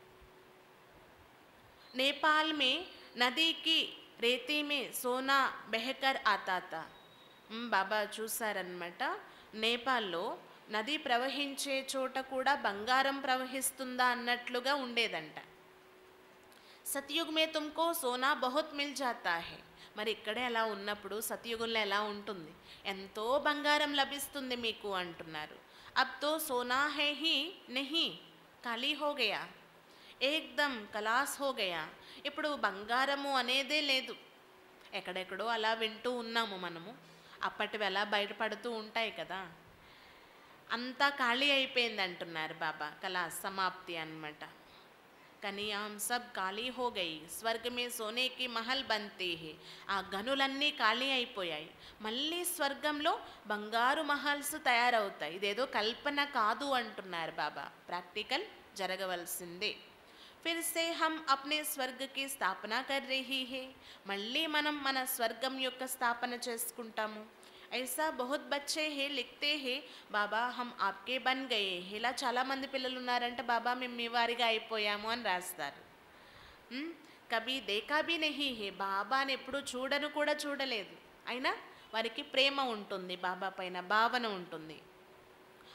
नेपाल में नदी की रेती में सोना बहकर आता था. బాబా చూసారన్నమాట, నేపాల్లో నది ప్రవహించే చోట కూడా బంగారం ప్రవహిస్తుందా అన్నట్లుగా ఉండేదంట. సత్యుగ్ మే తుమ్కో సోనా బహుత్ మిల్ జాతా హే, మరి ఇక్కడే అలా ఉన్నప్పుడు సత్యుగంలో ఎలా ఉంటుంది? ఎంతో బంగారం లభిస్తుంది మీకు అంటున్నారు. అబ్ తో సోనా హే హీ నహీ, ఖాళీ హో గయా, ఏక్దమ్ కలాస్ హో గయా. ఇప్పుడు బంగారము అనేదే లేదు, ఎక్కడెక్కడో అలా వింటూ ఉన్నాము మనము, అప్పటివి ఎలా బయటపడుతూ ఉంటాయి కదా, అంతా ఖాళీ అయిపోయింది అంటున్నారు బాబా. కలాస్ సమాప్తి అన్నమాట. కానీ ఆమ్ సబ్ ఖాళీ హో గయి, స్వర్గమే సోనేకి మహల్ బంతే హే, ఆ గనులన్నీ ఖాళీ అయిపోయాయి, మళ్ళీ స్వర్గంలో బంగారు మహల్స్ తయారవుతాయి. ఇదేదో కల్పన కాదు అంటున్నారు బాబా, ప్రాక్టికల్ జరగవలసిందే. फिर से हम अपने स्वर्ग की स्थापना कर रही है, మళ్ళీ మనం మన స్వర్గం యొక్క స్థాపన చేసుకుంటాము. ऐसा बहुत बच्चे हैं लिखते हैं బాబా हम आपके बन गए, ఇలా చాలామంది పిల్లలు ఉన్నారంటే బాబా మేము మీ వారిగా అయిపోయాము అని రాస్తారు. కభీ దేఖా భీ నహీ హే, బాబాని ఎప్పుడు చూడను కూడా చూడలేదు, అయినా వారికి ప్రేమ ఉంటుంది, బాబా పైన భావన ఉంటుంది.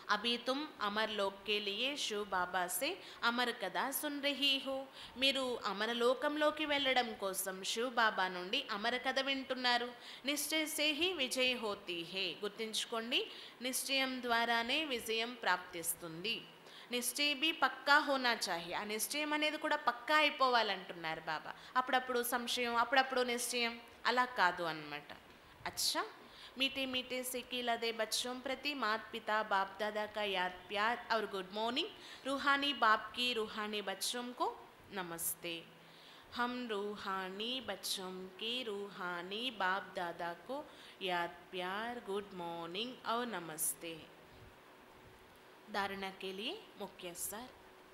अभी तुम अमरलोक के लिए शिव बाबा से అమర్ కథ సున్ రహీ హో. మీరు అమరలోకంలోకి వెళ్ళడం కోసం శివ్ బాబా నుండి అమర కథ వింటున్నారు. నిశ్చయ సే హీ విజయ్ హోతీ హే. గుర్తుంచుకోండి, నిశ్చయం ద్వారానే విజయం ప్రాప్తిస్తుంది. నిశ్చయ బి పక్కా హోనా చాహి. ఆ నిశ్చయం అనేది కూడా పక్కా అయిపోవాలంటున్నారు బాబా. అప్పుడప్పుడు సంశయం, అప్పుడప్పుడు నిశ్చయం, అలా కాదు అన్నమాట. అచ్చా, मीठे मीठे से खिलाते बच्चों प्रति माता पिता बाप दादा का याद प्यार और गुड मॉर्निंग. रूहानी बाप की रूहानी बच्चों को नमस्ते. हम रूहानी बच्चों के रूहानी बाप दादा को याद प्यार गुड मॉर्निंग और नमस्ते. धारणा के लिए मुख्य सार.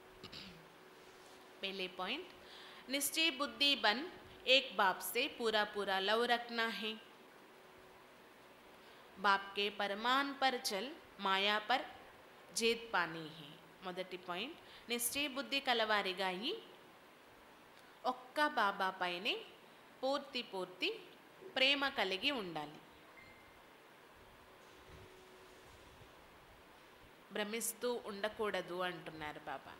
पहले पॉइंट, निश्चय बुद्धि बन एक बाप से पूरा पूरा लव रखना है. बाप के परमान पर चल माया पर जीत पानी है. మొదటి పాయింట్, నిశ్చయ బుద్ధి కలవారిగా అయి ఒక్క బాబా పైనే పూర్తి పూర్తి ప్రేమ కలిగి ఉండాలి. భ్రమిస్తూ ఉండకూడదు అంటున్నారు బాబా.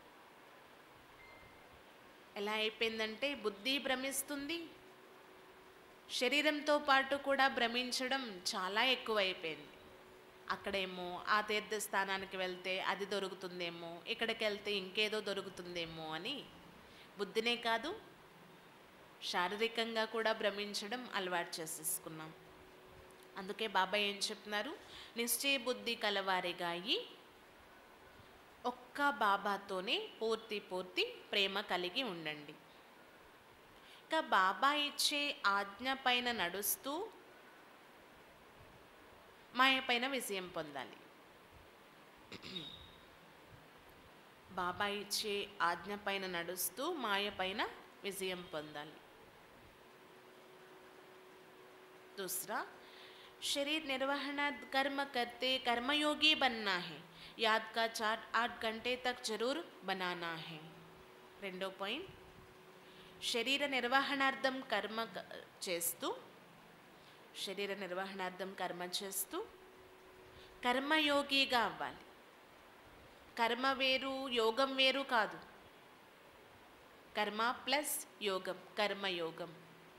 ఎలా అయిపోయిందంటే బుద్ధి భ్రమిస్తుంది, శరీరంతో పాటు కూడా భ్రమించడం చాలా ఎక్కువైపోయింది. అక్కడేమో ఆ తీర్థ స్థానానికి వెళ్తే అది దొరుకుతుందేమో, ఇక్కడికి వెళ్తే ఇంకేదో దొరుకుతుందేమో అని బుద్ధినే కాదు శారీరకంగా కూడా భ్రమించడం అలవాటు చేసేసుకున్నాం. అందుకే బాబా ఏం చెప్తున్నారు, నిశ్చయ బుద్ధి కలవారిగా అయి ఒక్క బాబాతోనే పూర్తి పూర్తి ప్రేమ కలిగి ఉండండి. ఇంకా బాబా ఇచ్చే ఆజ్ఞ పైన నడుస్తూ మాయ పైన విజయం పొందాలి. బాబా ఇచ్చే ఆజ్ఞ పైన నడుస్తూ మాయ పైన విజయం పొందాలి. दूसरा, शरीर निर्वहन कर्म करते कर्मयोगी बनना है. याद का चार्ट आठ घंटे तक जरूर बनाना है. రెండో పాయింట్, శరీర నిర్వహణార్థం కర్మ చేస్తూ శరీర నిర్వహణార్థం కర్మ చేస్తూ కర్మయోగిగా అవ్వాలి. కర్మ వేరు యోగం వేరు కాదు. కర్మ ప్లస్ యోగం, కర్మయోగం.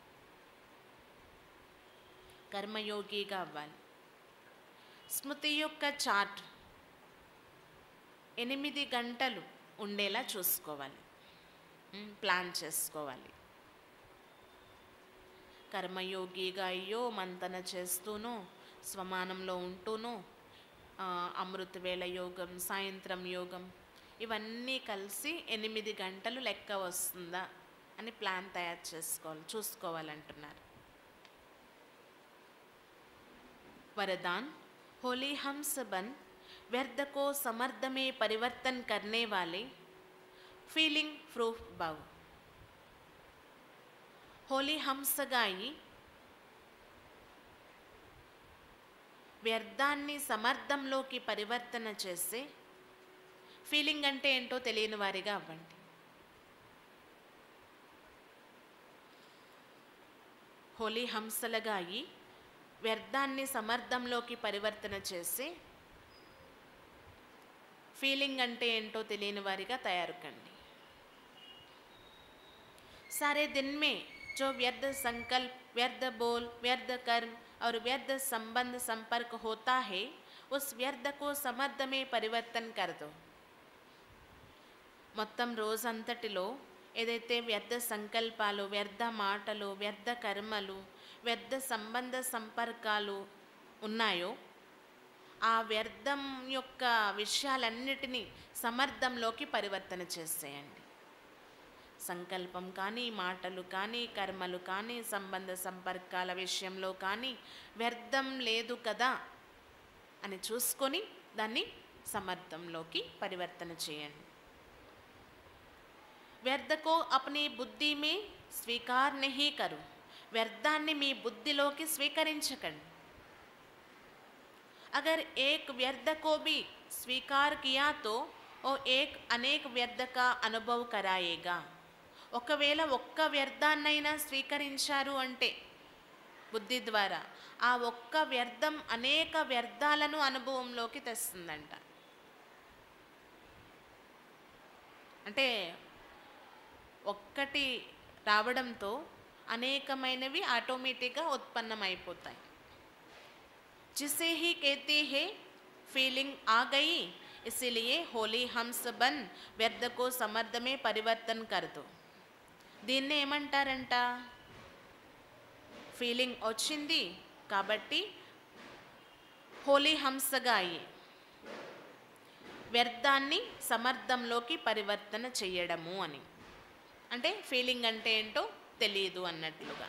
కర్మయోగిగా అవ్వాలి. స్మృతి యొక్క చార్ట్ ఎనిమిది గంటలు ఉండేలా చూసుకోవాలి, ప్లాన్ చేసుకోవాలి. కర్మయోగిగా అయ్యో మంతన చేస్తూనో స్వమానంలో ఉంటూనో అమృత వేళ యోగం, సాయంత్రం యోగం, ఇవన్నీ కలిసి ఎనిమిది గంటలు లెక్క వస్తుందా అని ప్లాన్ తయారు చేసుకోవాలి, చూసుకోవాలంటున్నారు. वरदान, होली हंस बन व्यर्थ को समर्थ में परिवर्तन करने वाले फीलिंग प्रूफ भाव. होली हंसగా అయి వ్యర్థాన్ని సమర్థంలోకి పరివర్తన చేసే ఫీలింగ్ అంటే ఏంటో తెలియని వారిగా అవ్వండి. హోలీ హంసలుగా అయి వ్యర్థాన్ని సమర్థంలోకి పరివర్తన చేసి ఫీలింగ్ అంటే ఏంటో తెలియని వారిగా తయారు కండి. सारे दिन में जो व्यर्थ संकल्प, व्यर्थ बोल, व्यर्थ कर्म और व्यर्थ संबंध संपर्क होता है, उस व्यर्थ को समर्थ में परिवर्तन कर दो. మొత్తం రోజంతటిలో ఏదైతే వ్యర్థ సంకల్పాలు, వ్యర్థ మాటలు, వ్యర్థ కర్మలు, వ్యర్థ సంబంధ సంపర్కాలు ఉన్నాయో ఆ వ్యర్థం యొక్క విషయాలన్నిటినీ సమర్థంలోకి పరివర్తన చేసేయండి. సంకల్పం కానీ, మాటలు కానీ, కర్మలు కానీ, సంబంధ సంపర్కాల విషయంలో కానీ వ్యర్థం లేదు కదా అని చూసుకొని దాన్ని సమర్థంలోకి పరివర్తన చేయండి. व्यर्थ को अपनी बुद्धि में स्वीकार नहीं करो. व्यर्थाన్ని మీ బుద్ధిలోకి స్వీకరించకండి. अगर एक व्यर्थ को भी स्वीकार किया तो वो एक अनेक व्यर्थ का अनुभव कराएगा. ఒకవేళ ఒక్క వ్యర్థాన్నైనా స్వీకరించారు అంటే బుద్ధి ద్వారా ఆ ఒక్క వ్యర్థం అనేక వ్యర్థాలను అనుభవంలోకి తెస్తుందంట. అంటే ఒక్కటి రావడంతో అనేకమైనవి ఆటోమేటిక్గా ఉత్పన్నమైపోతాయి. जिसे ही कहते हैं फीलिंग आ गई, इसीलिए होली हंस बन व्यर्थ को समर्थ में परिवर्तन कर दो. దీన్ని ఏమంటారంట? ఫీలింగ్ వచ్చింది కాబట్టి హోలీ హంసగా అయ్యి వ్యర్థాన్ని సమర్థంలోకి పరివర్తన చేయడము అని. అంటే ఫీలింగ్ అంటే ఏంటో తెలియదు అన్నట్లుగా.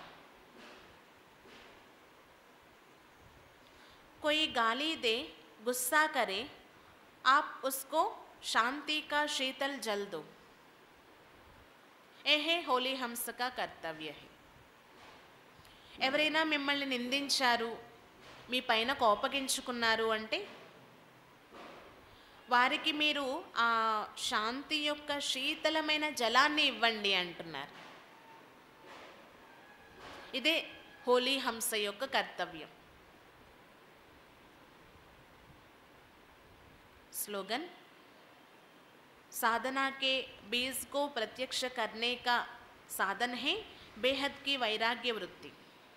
कोई गाली दे, गुस्सा करे, आप उसको शांति का शीतल जल दो. यह होली हंस का कर्तव्य है. ఎవరైనా మిమ్మల్ని నిందించారు, మీ పైన కోపగించుకున్నారు అంటే వారికి మీరు ఆ శాంతి యొక్క శీతలమైన జలాన్ని ఇవ్వండి అంటున్నారు. ఇదే హోలీ హంస యొక్క కర్తవ్యం. स्लोगन, साधना के बीज को प्रत्यक्ष करने का साधन है बेहद की वैराग्य वृत्ति.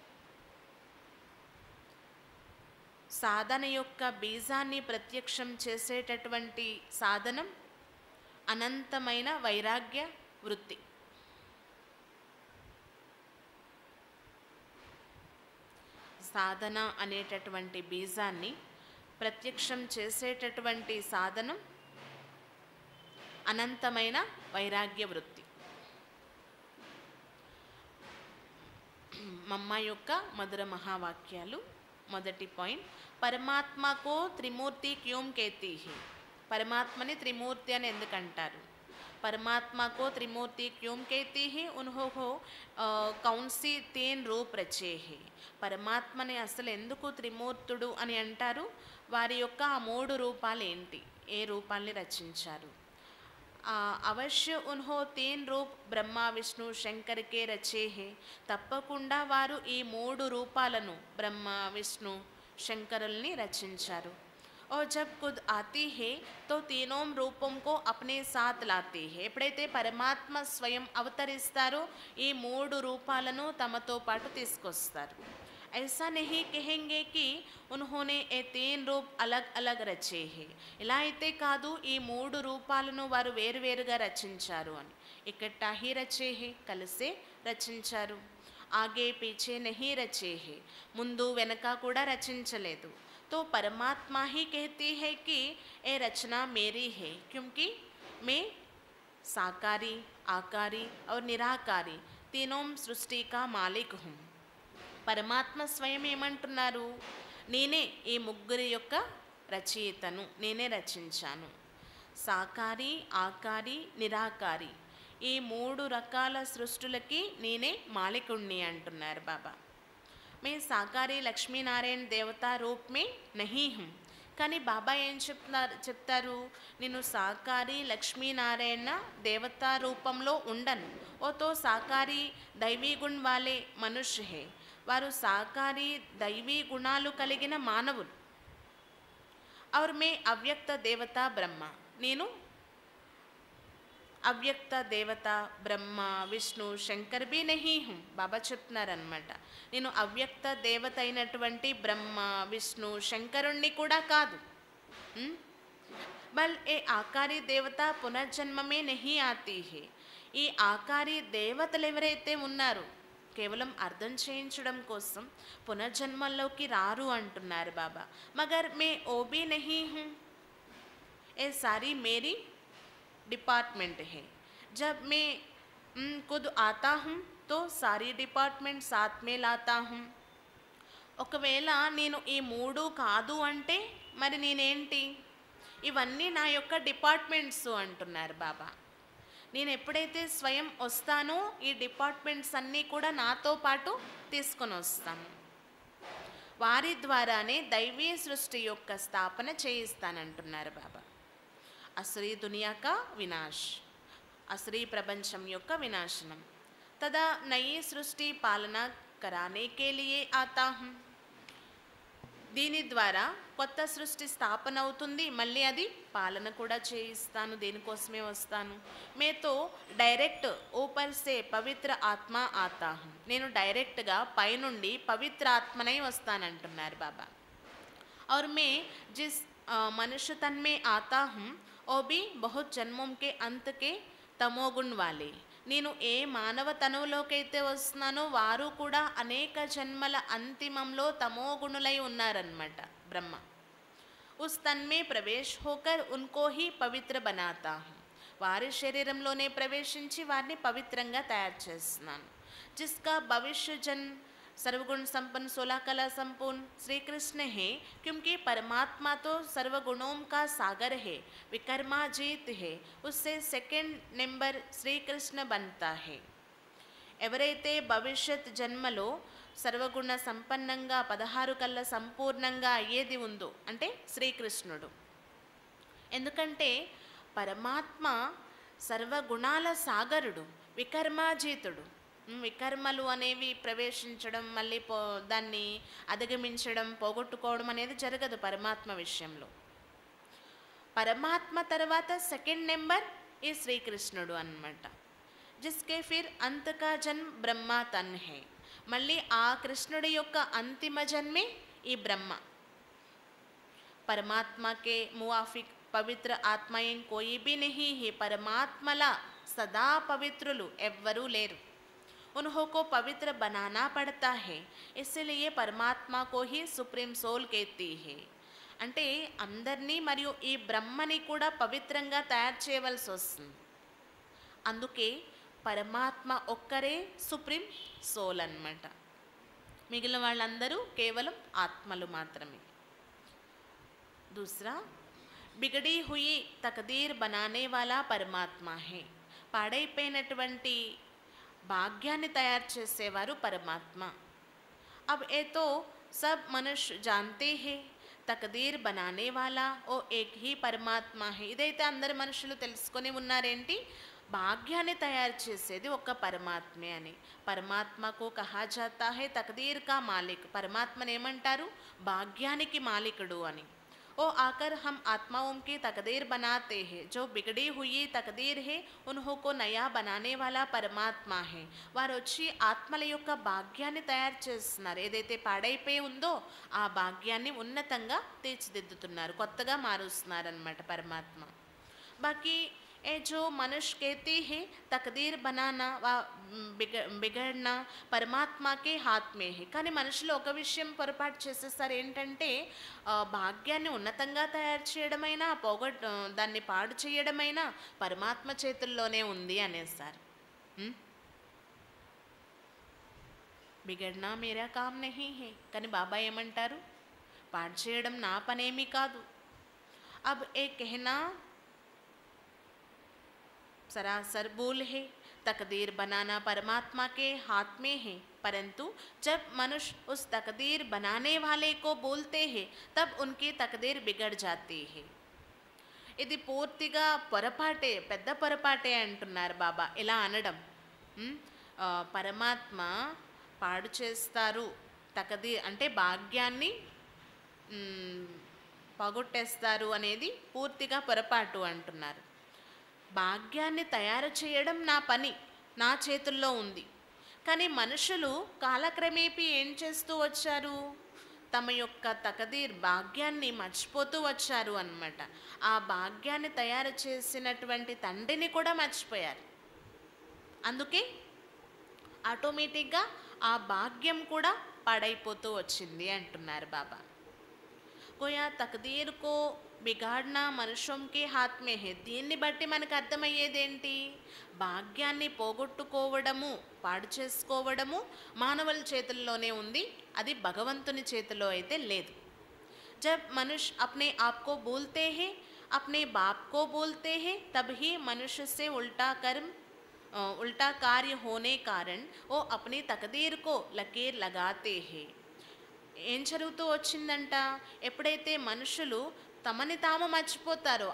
సాధన యొక్క బీజాన్ని ప్రత్యక్షం చేసేటటువంటి సాధనం అనంతమైన వైరాగ్య వృత్తి. సాధన అనేటటువంటి బీజాన్ని ప్రత్యక్షం చేసేటటువంటి సాధనం అనంతమైన వైరాగ్య వృత్తి. మమ్మ యొక్క మధుర మహావాక్యాలు. మొదటి పాయింట్, పరమాత్మకో త్రిమూర్తి క్యూం కేతి హై. పరమాత్మని త్రిమూర్తి అని ఎందుకంటారు? परमात्मा को त्रिमूर्ति क्यों कहती है? उन्होंने कौन सी तीन रूप रचे है? పరమాత్మని అసలు ఎందుకు త్రిమూర్తుడు అని అంటారు? వారి యొక్క ఆ మూడు రూపాలు ఏంటి, ఏ రూపాల్ని రచించారు? అవశ్య ఉన్హో తీన్ రూప్ బ్రహ్మ విష్ణు శంకర్కే రచే హే. తప్పకుండా వారు ఈ మూడు రూపాలను బ్రహ్మ విష్ణు శంకరుల్ని రచించారు. और जब खुद आती है तो तीनों रूपों को अपने साथ लाती है. ఎప్పుడైతే పరమాత్మ స్వయం అవతరిస్తారో ఈ మూడు రూపాలను తమతో పాటు తీసుకొస్తారు. ऐसा नहीं कहेंगे कि उन्होंने ये तीन रूप अलग अलग रचे हैं. ఇలా అయితే కాదు ఈ మూడు రూపాలను వారు వేరువేరుగా రచించారు అని. ఇకట్టా హీ రచే హే, కలిసే రచించారు. ఆగే పీछे नहीं रचे हैं, ముందు వెనక కూడా రచించలేదు. तो परमात्मा ही कहती है कि ये रचना मेरी है, क्योंकि मैं साकारी आकारी और निराकारी तीनों सृष्टि का मालिक हूँ. పరమాత్మ స్వయం ఏమంటున్నారు? నేనే ఈ ముగ్గురి యొక్క రచయితను, నేనే రచించాను. సాకారి ఆకారి నిరాకారి ఈ మూడు రకాల సృష్టులకి నేనే మాలికుణ్ణి అంటున్నారు బాబా. मैं साकारी लक्ष्मी नारायण देवता रूप में नहीं हूँ. కానీ బాబా ఏం చెప్తున్నారు చెప్తారు నేను సాకారి లక్ష్మీనారాయణ దేవతా రూపంలో ఉండను. ఓ తో సాకారి దైవీ గుణ్ వాలే మనుష్య హే. వారు సాకారి దైవీ గుణాలు కలిగిన మానవులు. और मैं అవ్యక్త దేవత బ్రహ్మ, నేను అవ్యక్త దేవత బ్రహ్మ విష్ణు శంకర్ బి నహీ హుం. బాబా చెప్తున్నారనమాట, నేను అవ్యక్త దేవత అయినటువంటి బ్రహ్మ విష్ణు శంకరుణ్ణి కూడా కాదు. బల్ ఏ ఆకారి దేవత పునర్జన్మమే నహీ ఆతీ హే. ఈ ఆకారి దేవతలు ఎవరైతే ఉన్నారో కేవలం అర్థం చేయించడం కోసం పునర్జన్మల్లోకి రారు అంటున్నారు బాబా. మగర్ మే ఓ బి నహీ హుం. ఏ సారీ మేరీ डिपार्टमेंट है. जब मैं खुद आता हूँ तो सारी डिपार्टमेंट साथ में लाता हूँ. ఒకవేళ నేను ఈ మూడు కాదు అంటే మరి నేనేంటి? ఇవన్నీ నా యొక్క డిపార్ట్మెంట్స్ అంటున్నారు బాబా. నేను ఎప్పుడైతే స్వయం వస్తానో ఈ డిపార్ట్మెంట్స్ అన్నీ కూడా నాతో పాటు తీసుకొని వస్తాను. వారి ద్వారానే దైవీ సృష్టి యొక్క స్థాపన చేయిస్తానంటున్నారు బాబా. असरी दुनिया का विनाश, असरी प्रपंचम యొక్క వినాశనం. तदा नई सृष्टि पालना कराने के लिए आता हूँ. దీని ద్వారా కొత్త సృష్టి స్థాపన అవుతుంది, మళ్ళీ అది పాలన కూడా చేయిస్తాను, దేనికోసమే వస్తాను. మేతో డైరెక్ట్ ఊపర్ సే పవిత్ర ఆత్మ ఆతా హూం, నేను డైరెక్ట్గా పైనుండి పవిత్ర ఆత్మనై వస్తానంటున్నారు బాబా. और मैं जिस मनुष्य तन में आता हूँ वो भी बहुत जन्मों के अंत के तमोगुण वाले, నేను ఏ మానవ తనువులోకైతే వస్తున్నానో వారు కూడా అనేక జన్మల అంతిమంలో తమోగుణులై ఉన్నారన్నమాట బ్రహ్మ. ఉస్ తన్మే ప్రవేశ్ హోకర్ ఉన్కో హీ పవిత్ర బనాతా హూం, వారి శరీరంలోనే ప్రవేశించి వారిని పవిత్రంగా తయారు చేస్తున్నాను. జిస్కా భవిష్య జన్ सर्वगुण संपन्न सोलह कला संपूर्ण श्री कृष्ण है, क्योंकि परमात्मा तो सर्वगुणों का सागर है, विकर्माजीत है, उससे सेकंड नंबर श्री कृष्ण बनता है. ఎవరైతే భవిష్యత్ జన్మలో సర్వగుణ సంపన్నంగా పదహారు కళ్ళ సంపూర్ణంగా అయ్యేది ఉందో అంటే శ్రీకృష్ణుడు. ఎందుకంటే పరమాత్మ సర్వగుణాల సాగరుడు, వికర్మాజీతుడు. వికర్మలు అనేవి ప్రవేశించడం, మళ్ళీ పో దాన్ని అధిగమించడం, పోగొట్టుకోవడం అనేది జరగదు పరమాత్మ విషయంలో. పరమాత్మ తర్వాత సెకండ్ నెంబర్ ఈ శ్రీకృష్ణుడు అన్నమాట. జిస్కే ఫిర్ అంతకా జన్మ బ్రహ్మ తన్ హే, మళ్ళీ ఆ కృష్ణుడి యొక్క అంతిమ జన్మే ఈ బ్రహ్మ. పరమాత్మకే మువాఫిక్ పవిత్ర ఆత్మయం కోయి బి నహీ హే, పరమాత్మల సదా పవిత్రులు ఎవ్వరూ లేరు. उन्हों को पवित्र बनाना पड़ता है, इसलिए परमात्मा को ही सुप्रीम सोल कहती है. అంటే అందరినీ మరియు ఈ బ్రహ్మని కూడా పవిత్రంగా తయారు చేయవలసి వస్తుంది. అందుకే పరమాత్మ ఒక్కరే సుప్రీం సోల్ అన్నమాట, మిగిలిన వాళ్ళందరూ కేవలం ఆత్మలు మాత్రమే. दूसरा బిగడి హుయి తకదీర్ బనానే వాలా పరమాత్మ హే, పాడైపోయినటువంటి భాగ్యాన్ని తయారు చేసేవారు పరమాత్మ. अब ये तो सब मनुष्य जानते हैं, తకదీర్ బనానే వాలా ఓ ఏక్ హీ పరమాత్మ హే. ఇదైతే అందరు మనుషులు తెలుసుకొని ఉన్నారేంటి, భాగ్యాన్ని తయారు చేసేది ఒక్క పరమాత్మే అని. పరమాత్మకు కహా జాతా హే తకదీర్ కా మాలిక్, పరమాత్మని ఏమంటారు, భాగ్యానికి మాలికుడు అని. ओ आकर हम आत्माओं की तकदीर बनाते हैं, जो बिगड़ी हुई तकदीर है उन्हों को नया बनाने वाला परमात्मा है. వారు వచ్చి ఆత్మల యొక్క భాగ్యాన్ని తయారు చేస్తున్నారు, ఏదైతే పాడైపోయి ఉందో ఆ భాగ్యాన్ని ఉన్నతంగా తీర్చిదిద్దుతున్నారు, కొత్తగా మారుస్తున్నారు అన్నమాట పరమాత్మ. బాకీ ఏ జో మనుష్ कहते हैं तकदीर बनाना व बिगड़ना परमात्मा के हाथ में है. కానీ మనుషులు ఒక విషయం పొరపాటు చేసేస్తారు, ఏంటంటే భాగ్యాన్ని ఉన్నతంగా తయారు చేయడమైనా పోగొట్ దాన్ని పాడు చేయడమైనా పరమాత్మ చేతుల్లోనే ఉంది అనేసారు. బిగడ్నా మేరా కామ్ నహీ హే, కానీ బాబా ఏమంటారు, పాడు చేయడం నా పనేమీ కాదు. అబ్ ఏ कहना सरासर भूल है, तकदीर बनाना परमात्मा के हाथ में है, परंतु जब मनुष्य उस तकदीर बनाने वाले को बोलते हैं तब उनकी तकदीर बिगड़ जाती है. ఇది పూర్తిగా పొరపాటే, పెద్ద పొరపాటే అంటున్నారు బాబా ఇలా అనడం. పరమాత్మ పాడు చేస్తారు, తకదీర్ అంటే భాగ్యాన్ని పగొట్టేస్తారు అనేది పూర్తిగా పొరపాటు అంటున్నారు. భాగ్యాన్ని తయారు చేయడం నా పని, నా చేతుల్లో ఉంది. కానీ మనుషులు కాలక్రమేపీ ఏం చేస్తూ వచ్చారు, తమ యొక్క తకదీర్ భాగ్యాన్ని మర్చిపోతూ వచ్చారు అన్నమాట. ఆ భాగ్యాన్ని తయారు చేసినటువంటి తండ్రిని కూడా మర్చిపోయారు. అందుకే ఆటోమేటిక్గా ఆ భాగ్యం కూడా పాడైపోతూ వచ్చింది అంటున్నారు బాబా. కోయా తకదీర్ కో బిగాడ్నా మనుష్యం కే హాత్ మే హే. దీన్ని బట్టి మనకు అర్థమయ్యేదేంటి, భాగ్యాన్ని పోగొట్టుకోవడము, పాడు చేసుకోవడము మానవుల చేతుల్లోనే ఉంది, అది భగవంతుని చేతిలో అయితే లేదు. జబ్ మనుష్య అప్నే ఆప్కో బోల్తే హే, అప్నే బాప్ కో బోల్తే హే, తబ్ హీ మనుష్య సే ఉల్టా కర్మ ఉల్టా కార్య హోనే కారణ్ ఓ అప్నీ తకదీర్ కో లకీర్ లగాతే హే. ఏం జరుగుతూ వచ్చిందంట, ఎప్పుడైతే మనుషులు తమని తాము మర్చిపోతారో,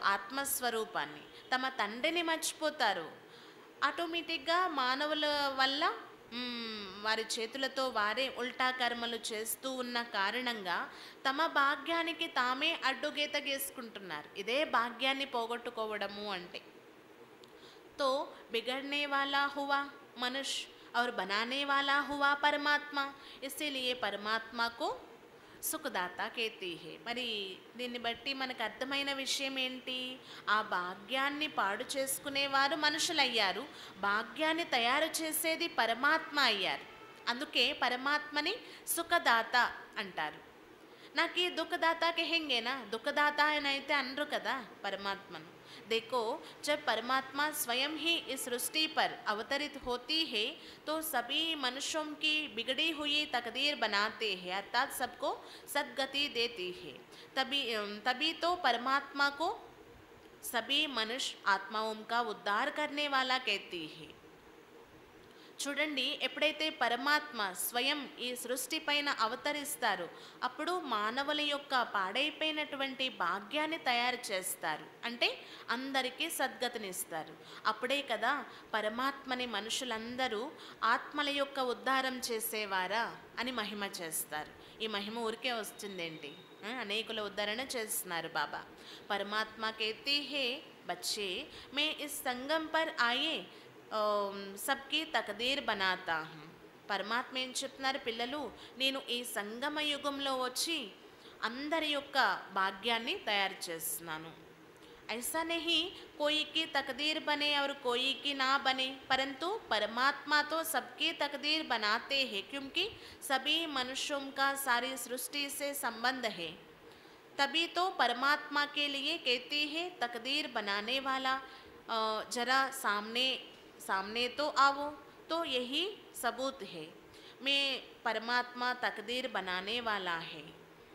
ఆత్మస్వరూపాన్ని, తమ తండ్రిని మర్చిపోతారో, ఆటోమేటిక్గా మానవుల వల్ల మ్మ్, వారి చేతులతో వారే ఉల్టా కర్మలు చేస్తూ ఉన్న కారణంగా తమ భాగ్యానికి తామే అడ్డుగీత గీసుకుంటున్నారు. ఇదే భాగ్యాన్ని పోగొట్టుకోవడము అంటే. तो बिगड़ने वाला हुआ मनुष्य और बनाने वाला हुआ परमात्मा, इसीलिए परमात्मा को సుఖదాత కేతి హే. మరి దీన్ని బట్టి మనకు అర్థమైన విషయం ఏంటి? ఆ భాగ్యాన్ని పాడు చేసుకునేవారు మనుషులయ్యారు, భాగ్యాన్ని తయారు చేసేది పరమాత్మ అయ్యారు. అందుకే పరమాత్మని సుఖదాత అంటారు. నాకు ఈ దుఃఖదాత కహెంగేనా, దుఃఖదాత అని అయితే అనరు కదా పరమాత్మను. देखो जब परमात्मा स्वयं ही इस सृष्टि पर अवतरित होती है तो सभी मनुष्यों की बिगड़ी हुई तकदीर बनाते हैं, अर्थात सबको सद्गति देती है. तभी तभी तो परमात्मा को सभी मनुष्य आत्माओं का उद्धार करने वाला कहती है. చూడండి, ఎప్పుడైతే పరమాత్మ స్వయం ఈ సృష్టి పైన అవతరిస్తారో అప్పుడు మానవుల యొక్క పాడైపోయినటువంటి భాగ్యాన్ని తయారు చేస్తారు. అంటే అందరికీ సద్గతినిస్తారు. అప్పుడే కదా పరమాత్మని మనుషులందరూ ఆత్మల యొక్క ఉద్ధారం చేసేవారా అని మహిమ చేస్తారు. ఈ మహిమ ఊరికే వస్తుందేంటి? అనేకుల ఉద్ధరణ చేస్తున్నారు బాబా. పరమాత్మ कहते हैं बच्चे मैं इस संगम पर आए సబ్కి తకదీర్ బనాతా హూం. పరమాత్మ ఏం చెప్తున్నారు? పిల్లలు, నేను ఈ సంగమ యుగంలో వచ్చి అందరి యొక్క భాగ్యాన్ని తయారు చేస్తున్నాను. ऐसा नहीं कोई की तकदीर बने और कोई की ना बने, परंतु परमात्मा तो सबकी तकदीर बनाते हैं, क्योंकि सभी मनुष्यों का सारी सृष्टि से संबंध है. तभी तो परमात्मा के लिए कहती है तकदीर बनाने वाला जरा सामने सामने तो आओ. तो यही सबूत है मैं परमात्मा तकदीर बनाने वाला है.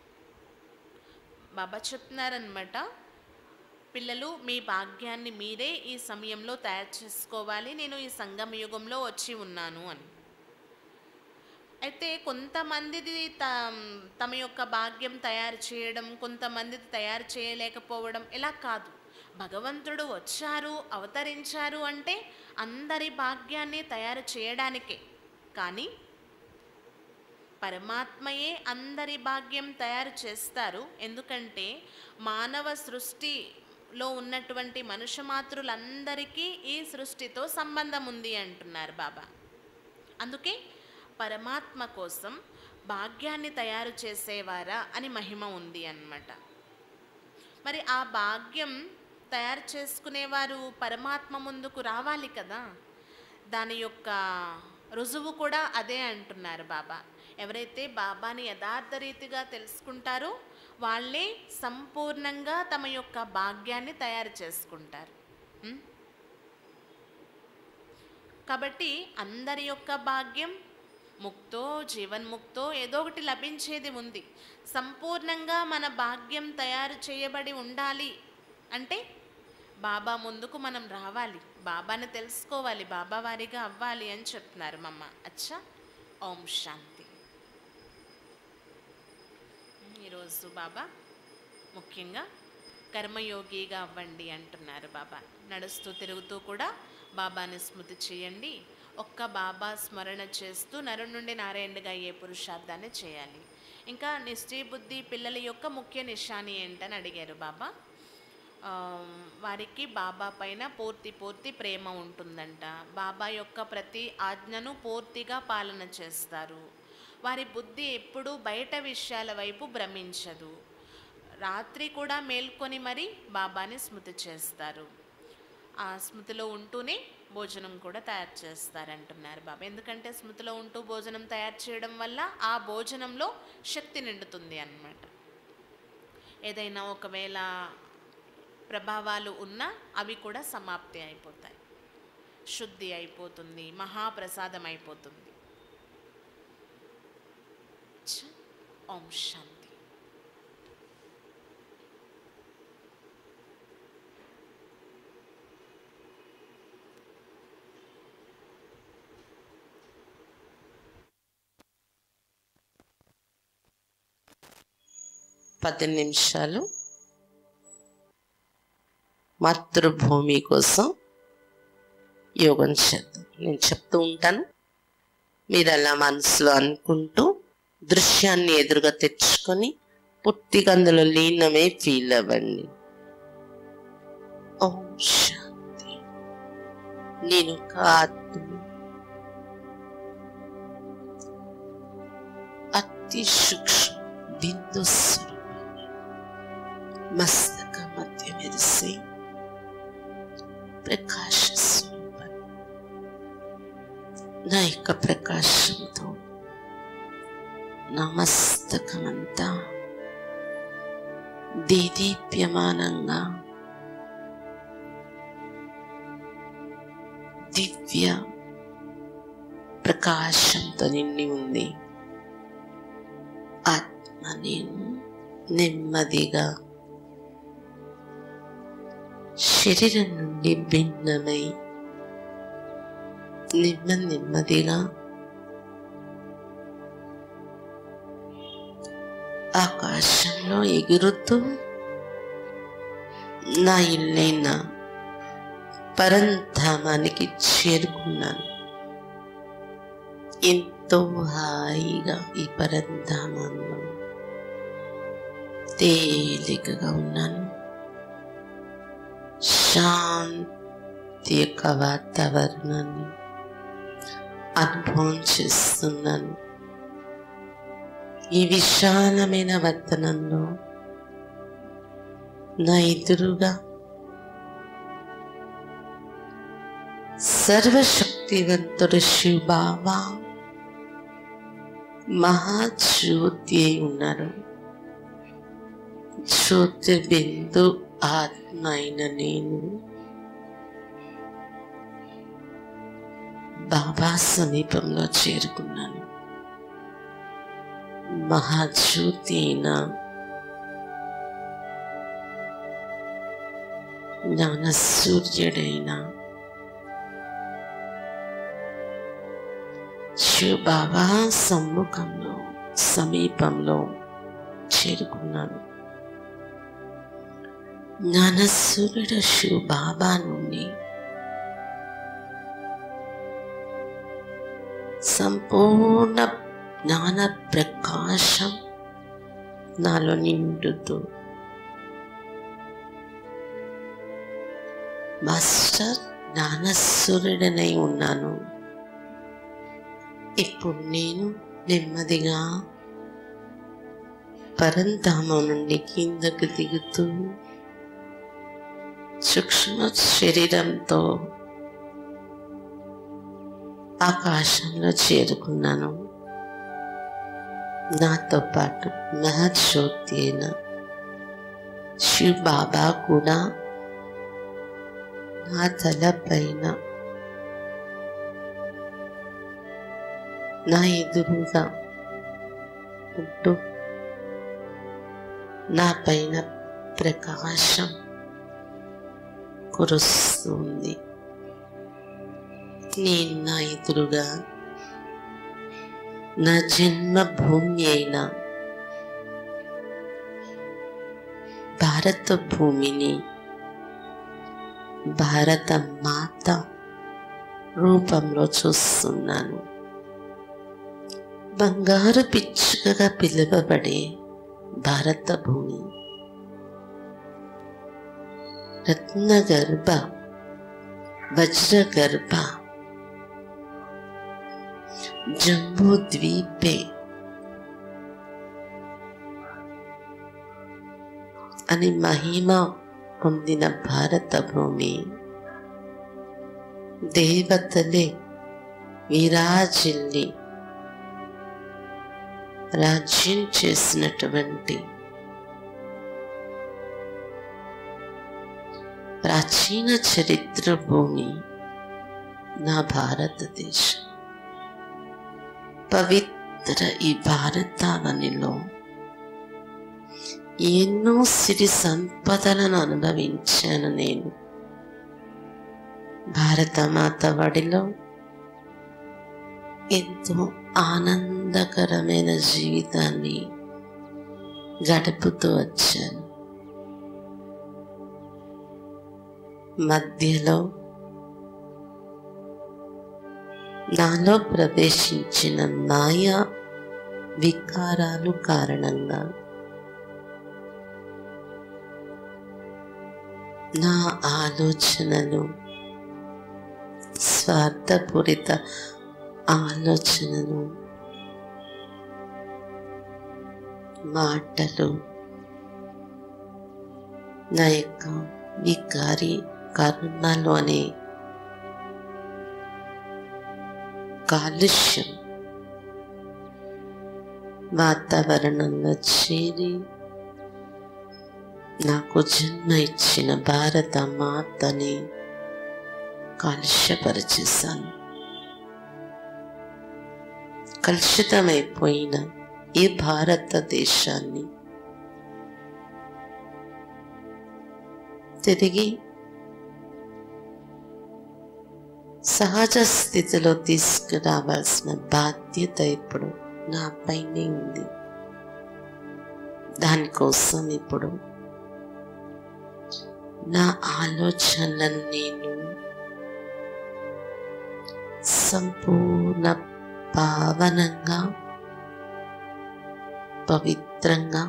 బాబా చెప్తున్నారనమాట, పిల్లలు మీ భాగ్యాన్ని మీరే ఈ సమయంలో తయారు చేసుకోవాలి, నేను ఈ సంగమ యుగంలో వచ్చి ఉన్నాను అని. అయితే కొంతమందిది తమ యొక్క భాగ్యం తయారు చేయడం, కొంతమందిది తయారు చేయలేకపోవడం ఇలా కాదు. భగవంతుడు వచ్చారు, అవతరించారు అంటే అందరి భాగ్యాన్ని తయారు చేయడానికే. కానీ పరమాత్మయే అందరి భాగ్యం తయారు చేస్తారు. ఎందుకంటే మానవ సృష్టిలో ఉన్నటువంటి మనుష్య మాతృలందరికీ ఈ సృష్టితో సంబంధం ఉంది అంటున్నారు బాబా. అందుకే పరమాత్మ కోసం భాగ్యాన్ని తయారు చేసేవారా అని మహిమ ఉంది అన్నమాట. మరి ఆ భాగ్యం తయారు చేసుకునేవారు పరమాత్మ ముందుకు రావాలి కదా. దాని యొక్క రుజువు కూడా అదే అంటున్నారు బాబా. ఎవరైతే బాబాని యథార్థ రీతిగా తెలుసుకుంటారో వాళ్ళే సంపూర్ణంగా తమ యొక్క భాగ్యాన్ని తయారు చేసుకుంటారు. కాబట్టి అందరి యొక్క భాగ్యం ముక్తో జీవన్ముక్తో ఏదో ఒకటి లభించేది ఉంది. సంపూర్ణంగా మన భాగ్యం తయారు చేయబడి ఉండాలి అంటే బాబా ముందుకు మనం రావాలి, బాబాని తెలుసుకోవాలి, బాబా వారిగా అవ్వాలి అని చెప్తున్నారు మమ్మ. అచ్చా, ఓం శాంతి. ఈరోజు బాబా ముఖ్యంగా కర్మయోగిగా అవ్వండి అంటున్నారు బాబా. నడుస్తూ తిరుగుతూ కూడా బాబాని స్మృతి చేయండి. ఒక్క బాబా స్మరణ చేస్తూ నరు నుండి నారాయణుడిగా అయ్యే పురుషార్థాన్ని చేయాలి. ఇంకా నిశ్చయ బుద్ధి పిల్లల యొక్క ముఖ్య నిశాని ఏంటని అడిగారు బాబా. వారికి బాబా పైన పూర్తి పూర్తి ప్రేమ ఉంటుందంట. బాబా యొక్క ప్రతి ఆజ్ఞను పూర్తిగా పాలన చేస్తారు. వారి బుద్ధి ఎప్పుడూ బయట విషయాల వైపు భ్రమించదు. రాత్రి కూడా మేల్కొని మరి బాబాని స్మృతి చేస్తారు. ఆ స్మృతిలో ఉంటూనే భోజనం కూడా తయారు చేస్తారంటున్నారు బాబా. ఎందుకంటే స్మృతిలో ఉంటూ భోజనం తయారు చేయడం వల్ల ఆ భోజనంలో శక్తి నిండుతుంది అన్నమాట. ఏదైనా ఒకవేళ ప్రభావాలు ఉన్నా అవి కూడా సమాప్తి అయిపోతాయి, శుద్ధి అయిపోతుంది, మహాప్రసాదం అయిపోతుంది. ఓం శాంతి. పది నిమిషాలు మాతృభూమి కోసం యోగం చేద్దాం. నేను చెప్తూ ఉంటాను, మీరు అలా మనసులో అనుకుంటూ దృశ్యాన్ని ఎదురుగా తెచ్చుకొని పూర్తిగా అందులో లీనమే ఫీల్ అవ్వండి. ఓం శాంతి. నేను ఒక ఆత్మను, అతి సూక్ష్మ బిందు స్వరూపాన్ని, మస్తక మధ్య మెరిసే ప్రకాశ స్వరూపాన్ని, నా యొక్క ప్రకాశంతో నా మస్తకమంతా దేదీప్యమానంగా దివ్య ప్రకాశంతో నిండి ఉంది. ఆత్మ నేను నెమ్మదిగా శరీరం నుండి భిన్నమై నెమ్మది నెమ్మదిగా ఆకాశంలో ఎగురుతూ నా ఇల్లైన పరంధామానికి చేరుకున్నాను. ఎంతో హాయిగా ఈ పరంధామంలో తేలికగా ఉన్నాను. శాంతి యొక్క వాతావరణాన్ని అనుభవం చేస్తున్నాను. ఈ విశాలమైన వర్తనంలో నా ఎదురుగా సర్వశక్తివంతుడు శివ బాబా మహాజ్యోతి అయి ఉన్నారు. జ్యోతి బిందు ఆత్మ అయిన నేను బాబా సమీపంలో చేరుకున్నాను. మహాజ్యోతి అయిన జ్ఞాన సూర్యుడైన శివ బాబా సమ్ముఖంలో సమీపంలో చేరుకున్నాను. జ్ఞాన సూర్యుడు శివ బాబా నుండి సంపూర్ణ జ్ఞాన ప్రకాశం నాలో నిండుతూ మాస్టర్ జ్ఞాన సూర్యుడనై ఉన్నాను. ఇప్పుడు నేను నెమ్మదిగా పరంధామం నుండి కిందకు దిగుతూ సూక్ష్మ శరీరంతో ఆకాశంలో చేరుకున్నాను. నాతో పాటు మహజ్యోతి అయిన శివ బాబా కూడా నా తల పైన నా ఎదురుగా ఉంటూ నా పైన ప్రకాశం కురుస్తుంది. నేను నా ఎదురుగా నా జన్మభూమి అయిన భారత భూమిని భారత మాత రూపంలో చూస్తున్నాను. బంగారు పిచ్చుకగా పిలువబడే భారత భూమి రత్నగర్భ వజ్రగర్భ జంబూ ద్వీపే అని మహిమ పొందిన భారత భూమి దేవతలే విరాజిల్లి రాజ్యం చేసినటువంటి ప్రాచీన చరిత్ర భూమి నా భారతదేశం. పవిత్ర ఈ భారతావనిలో ఎన్నో సిరి సంపదలను అనుభవించాను నేను. భారతమాత వడిలో ఎంతో ఆనందకరమైన జీవితాన్ని గడుపుతూ వచ్చాను. మధ్యలో నాలో ప్రవేశించిన మాయా వికారాలు కారణంగా నా ఆలోచనలు, స్వార్థపూరిత ఆలోచనలు, మాటలు నా యొక్క వికారి కర్మలు అనే కాలుష్యం వాతావరణంలో చేరి నాకు జన్మ ఇచ్చిన భారత మాతని కాలుష్యపరిచేశాను. కలుషితమైపోయిన ఈ భారతదేశాన్ని తిరిగి సహజ స్థితిలో తీసుకురావాల్సిన బాధ్యత ఇప్పుడు నా పైనే ఉంది. దానికోసం ఇప్పుడు నా ఆలోచనలను నేను సంపూర్ణ పావనంగా, పవిత్రంగా,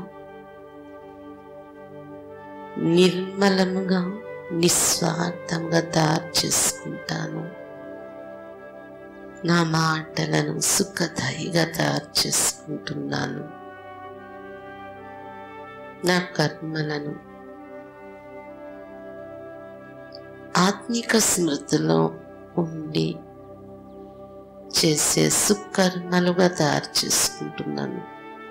నిర్మలముగా, నిస్వార్థంగా తయారు చేసుకుంటాను. నా మాటలను సుఖదాయిగా తయారు చేసుకుంటున్నాను. నా కర్మలను ఆత్మిక స్మృతిలో ఉండి చేసే సుకర్మలుగా తయారు చేసుకుంటున్నాను.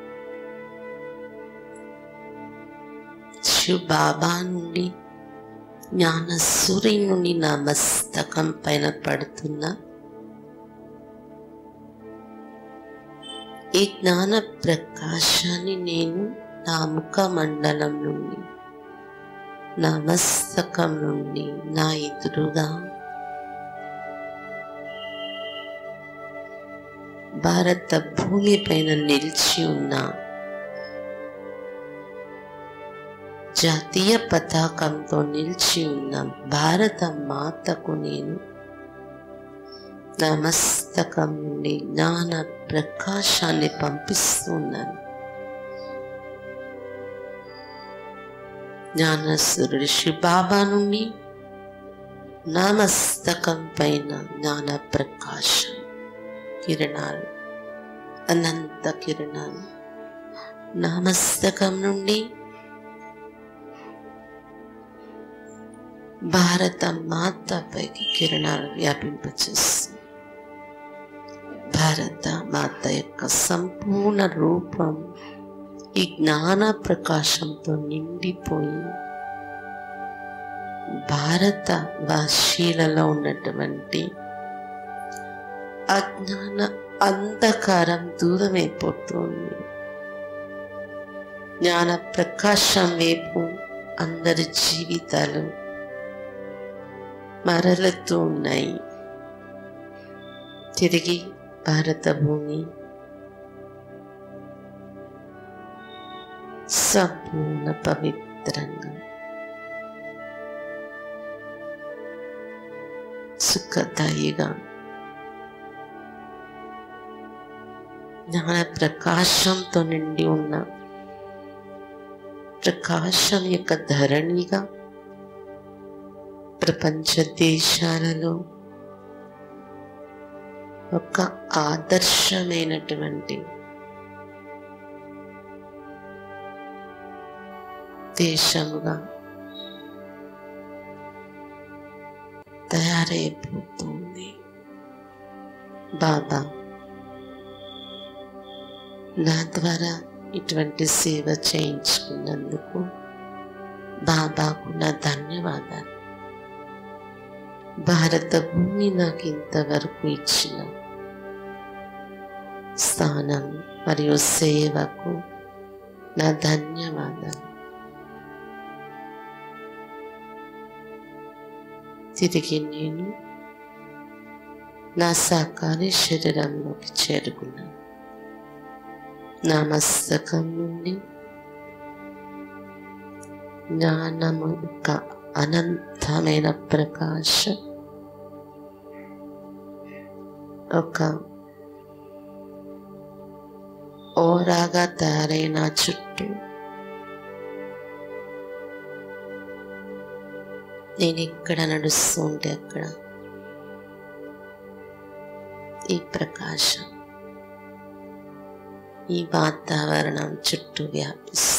శివ బాబా నుండి జ్ఞాన సూర్యుని నుండి నా మస్తకం పైన పడుతున్న ఈ జ్ఞాన ప్రకాశాన్ని నేను నా ముఖ మండలం నుండి, నా మస్తకం నుండి నా ఎదురుగా భారత భూమి పైన నిలిచి ఉన్న జాతీయ పతాకంతో నిలిచి ఉన్న భారత మాతకు నేను నా మస్తకం నుండి జ్ఞాన ప్రకాశాన్ని పంపిస్తున్నాను. జ్ఞానస్వరుడు శివ బాబా నుండి నా మస్తకం పైన జ్ఞాన ప్రకాశం కిరణాలు, అనంత కిరణాలు నా మస్తకం నుండి భారత మాత పైకి కిరణాలు వ్యాపింపచేస్తుంది. భారత మాత యొక్క సంపూర్ణ రూపం ఈ జ్ఞాన ప్రకాశంతో నిండిపోయి భారత వాసీలలో ఉన్నటువంటి అజ్ఞాన అంధకారం దూరమైపోతుంది. జ్ఞాన ప్రకాశం వైపు అందరి జీవితాలు మరలుతూ ఉన్నాయి. తిరిగి భారత భూమి సంపూర్ణ పవిత్రంగా, సుఖదాయిగా, జ్ఞాన ప్రకాశంతో నిండి ఉన్న ప్రకాశం యొక్క ధరణిగా ప్రపంచ దేశాలలో ఒక ఆదర్శమైనటువంటి దేశముగా తయారైపోతుంది. బాబా నా ద్వారా ఇటువంటి సేవ చేయించుకున్నందుకు బాబాకు నా ధన్యవాదాలు. భారత భూమి నాకు ఇంతవరకు ఇచ్చిన స్థానం మరియు సేవకు నా ధన్యవాదాలు. తిరిగి నేను నా సాకారి శరీరంలోకి చేరుకున్నాను. నా మస్తకం నుండి జ్ఞానము యొక్క అనంతమైన ప్రకాశం ఒక ఓరాగా తయారైన చుట్టూ నేను ఇక్కడ నడుస్తూ ఉంటే అక్కడ ఈ ప్రకాశం ఈ వాతావరణం చుట్టూ వ్యాపిస్తుంది.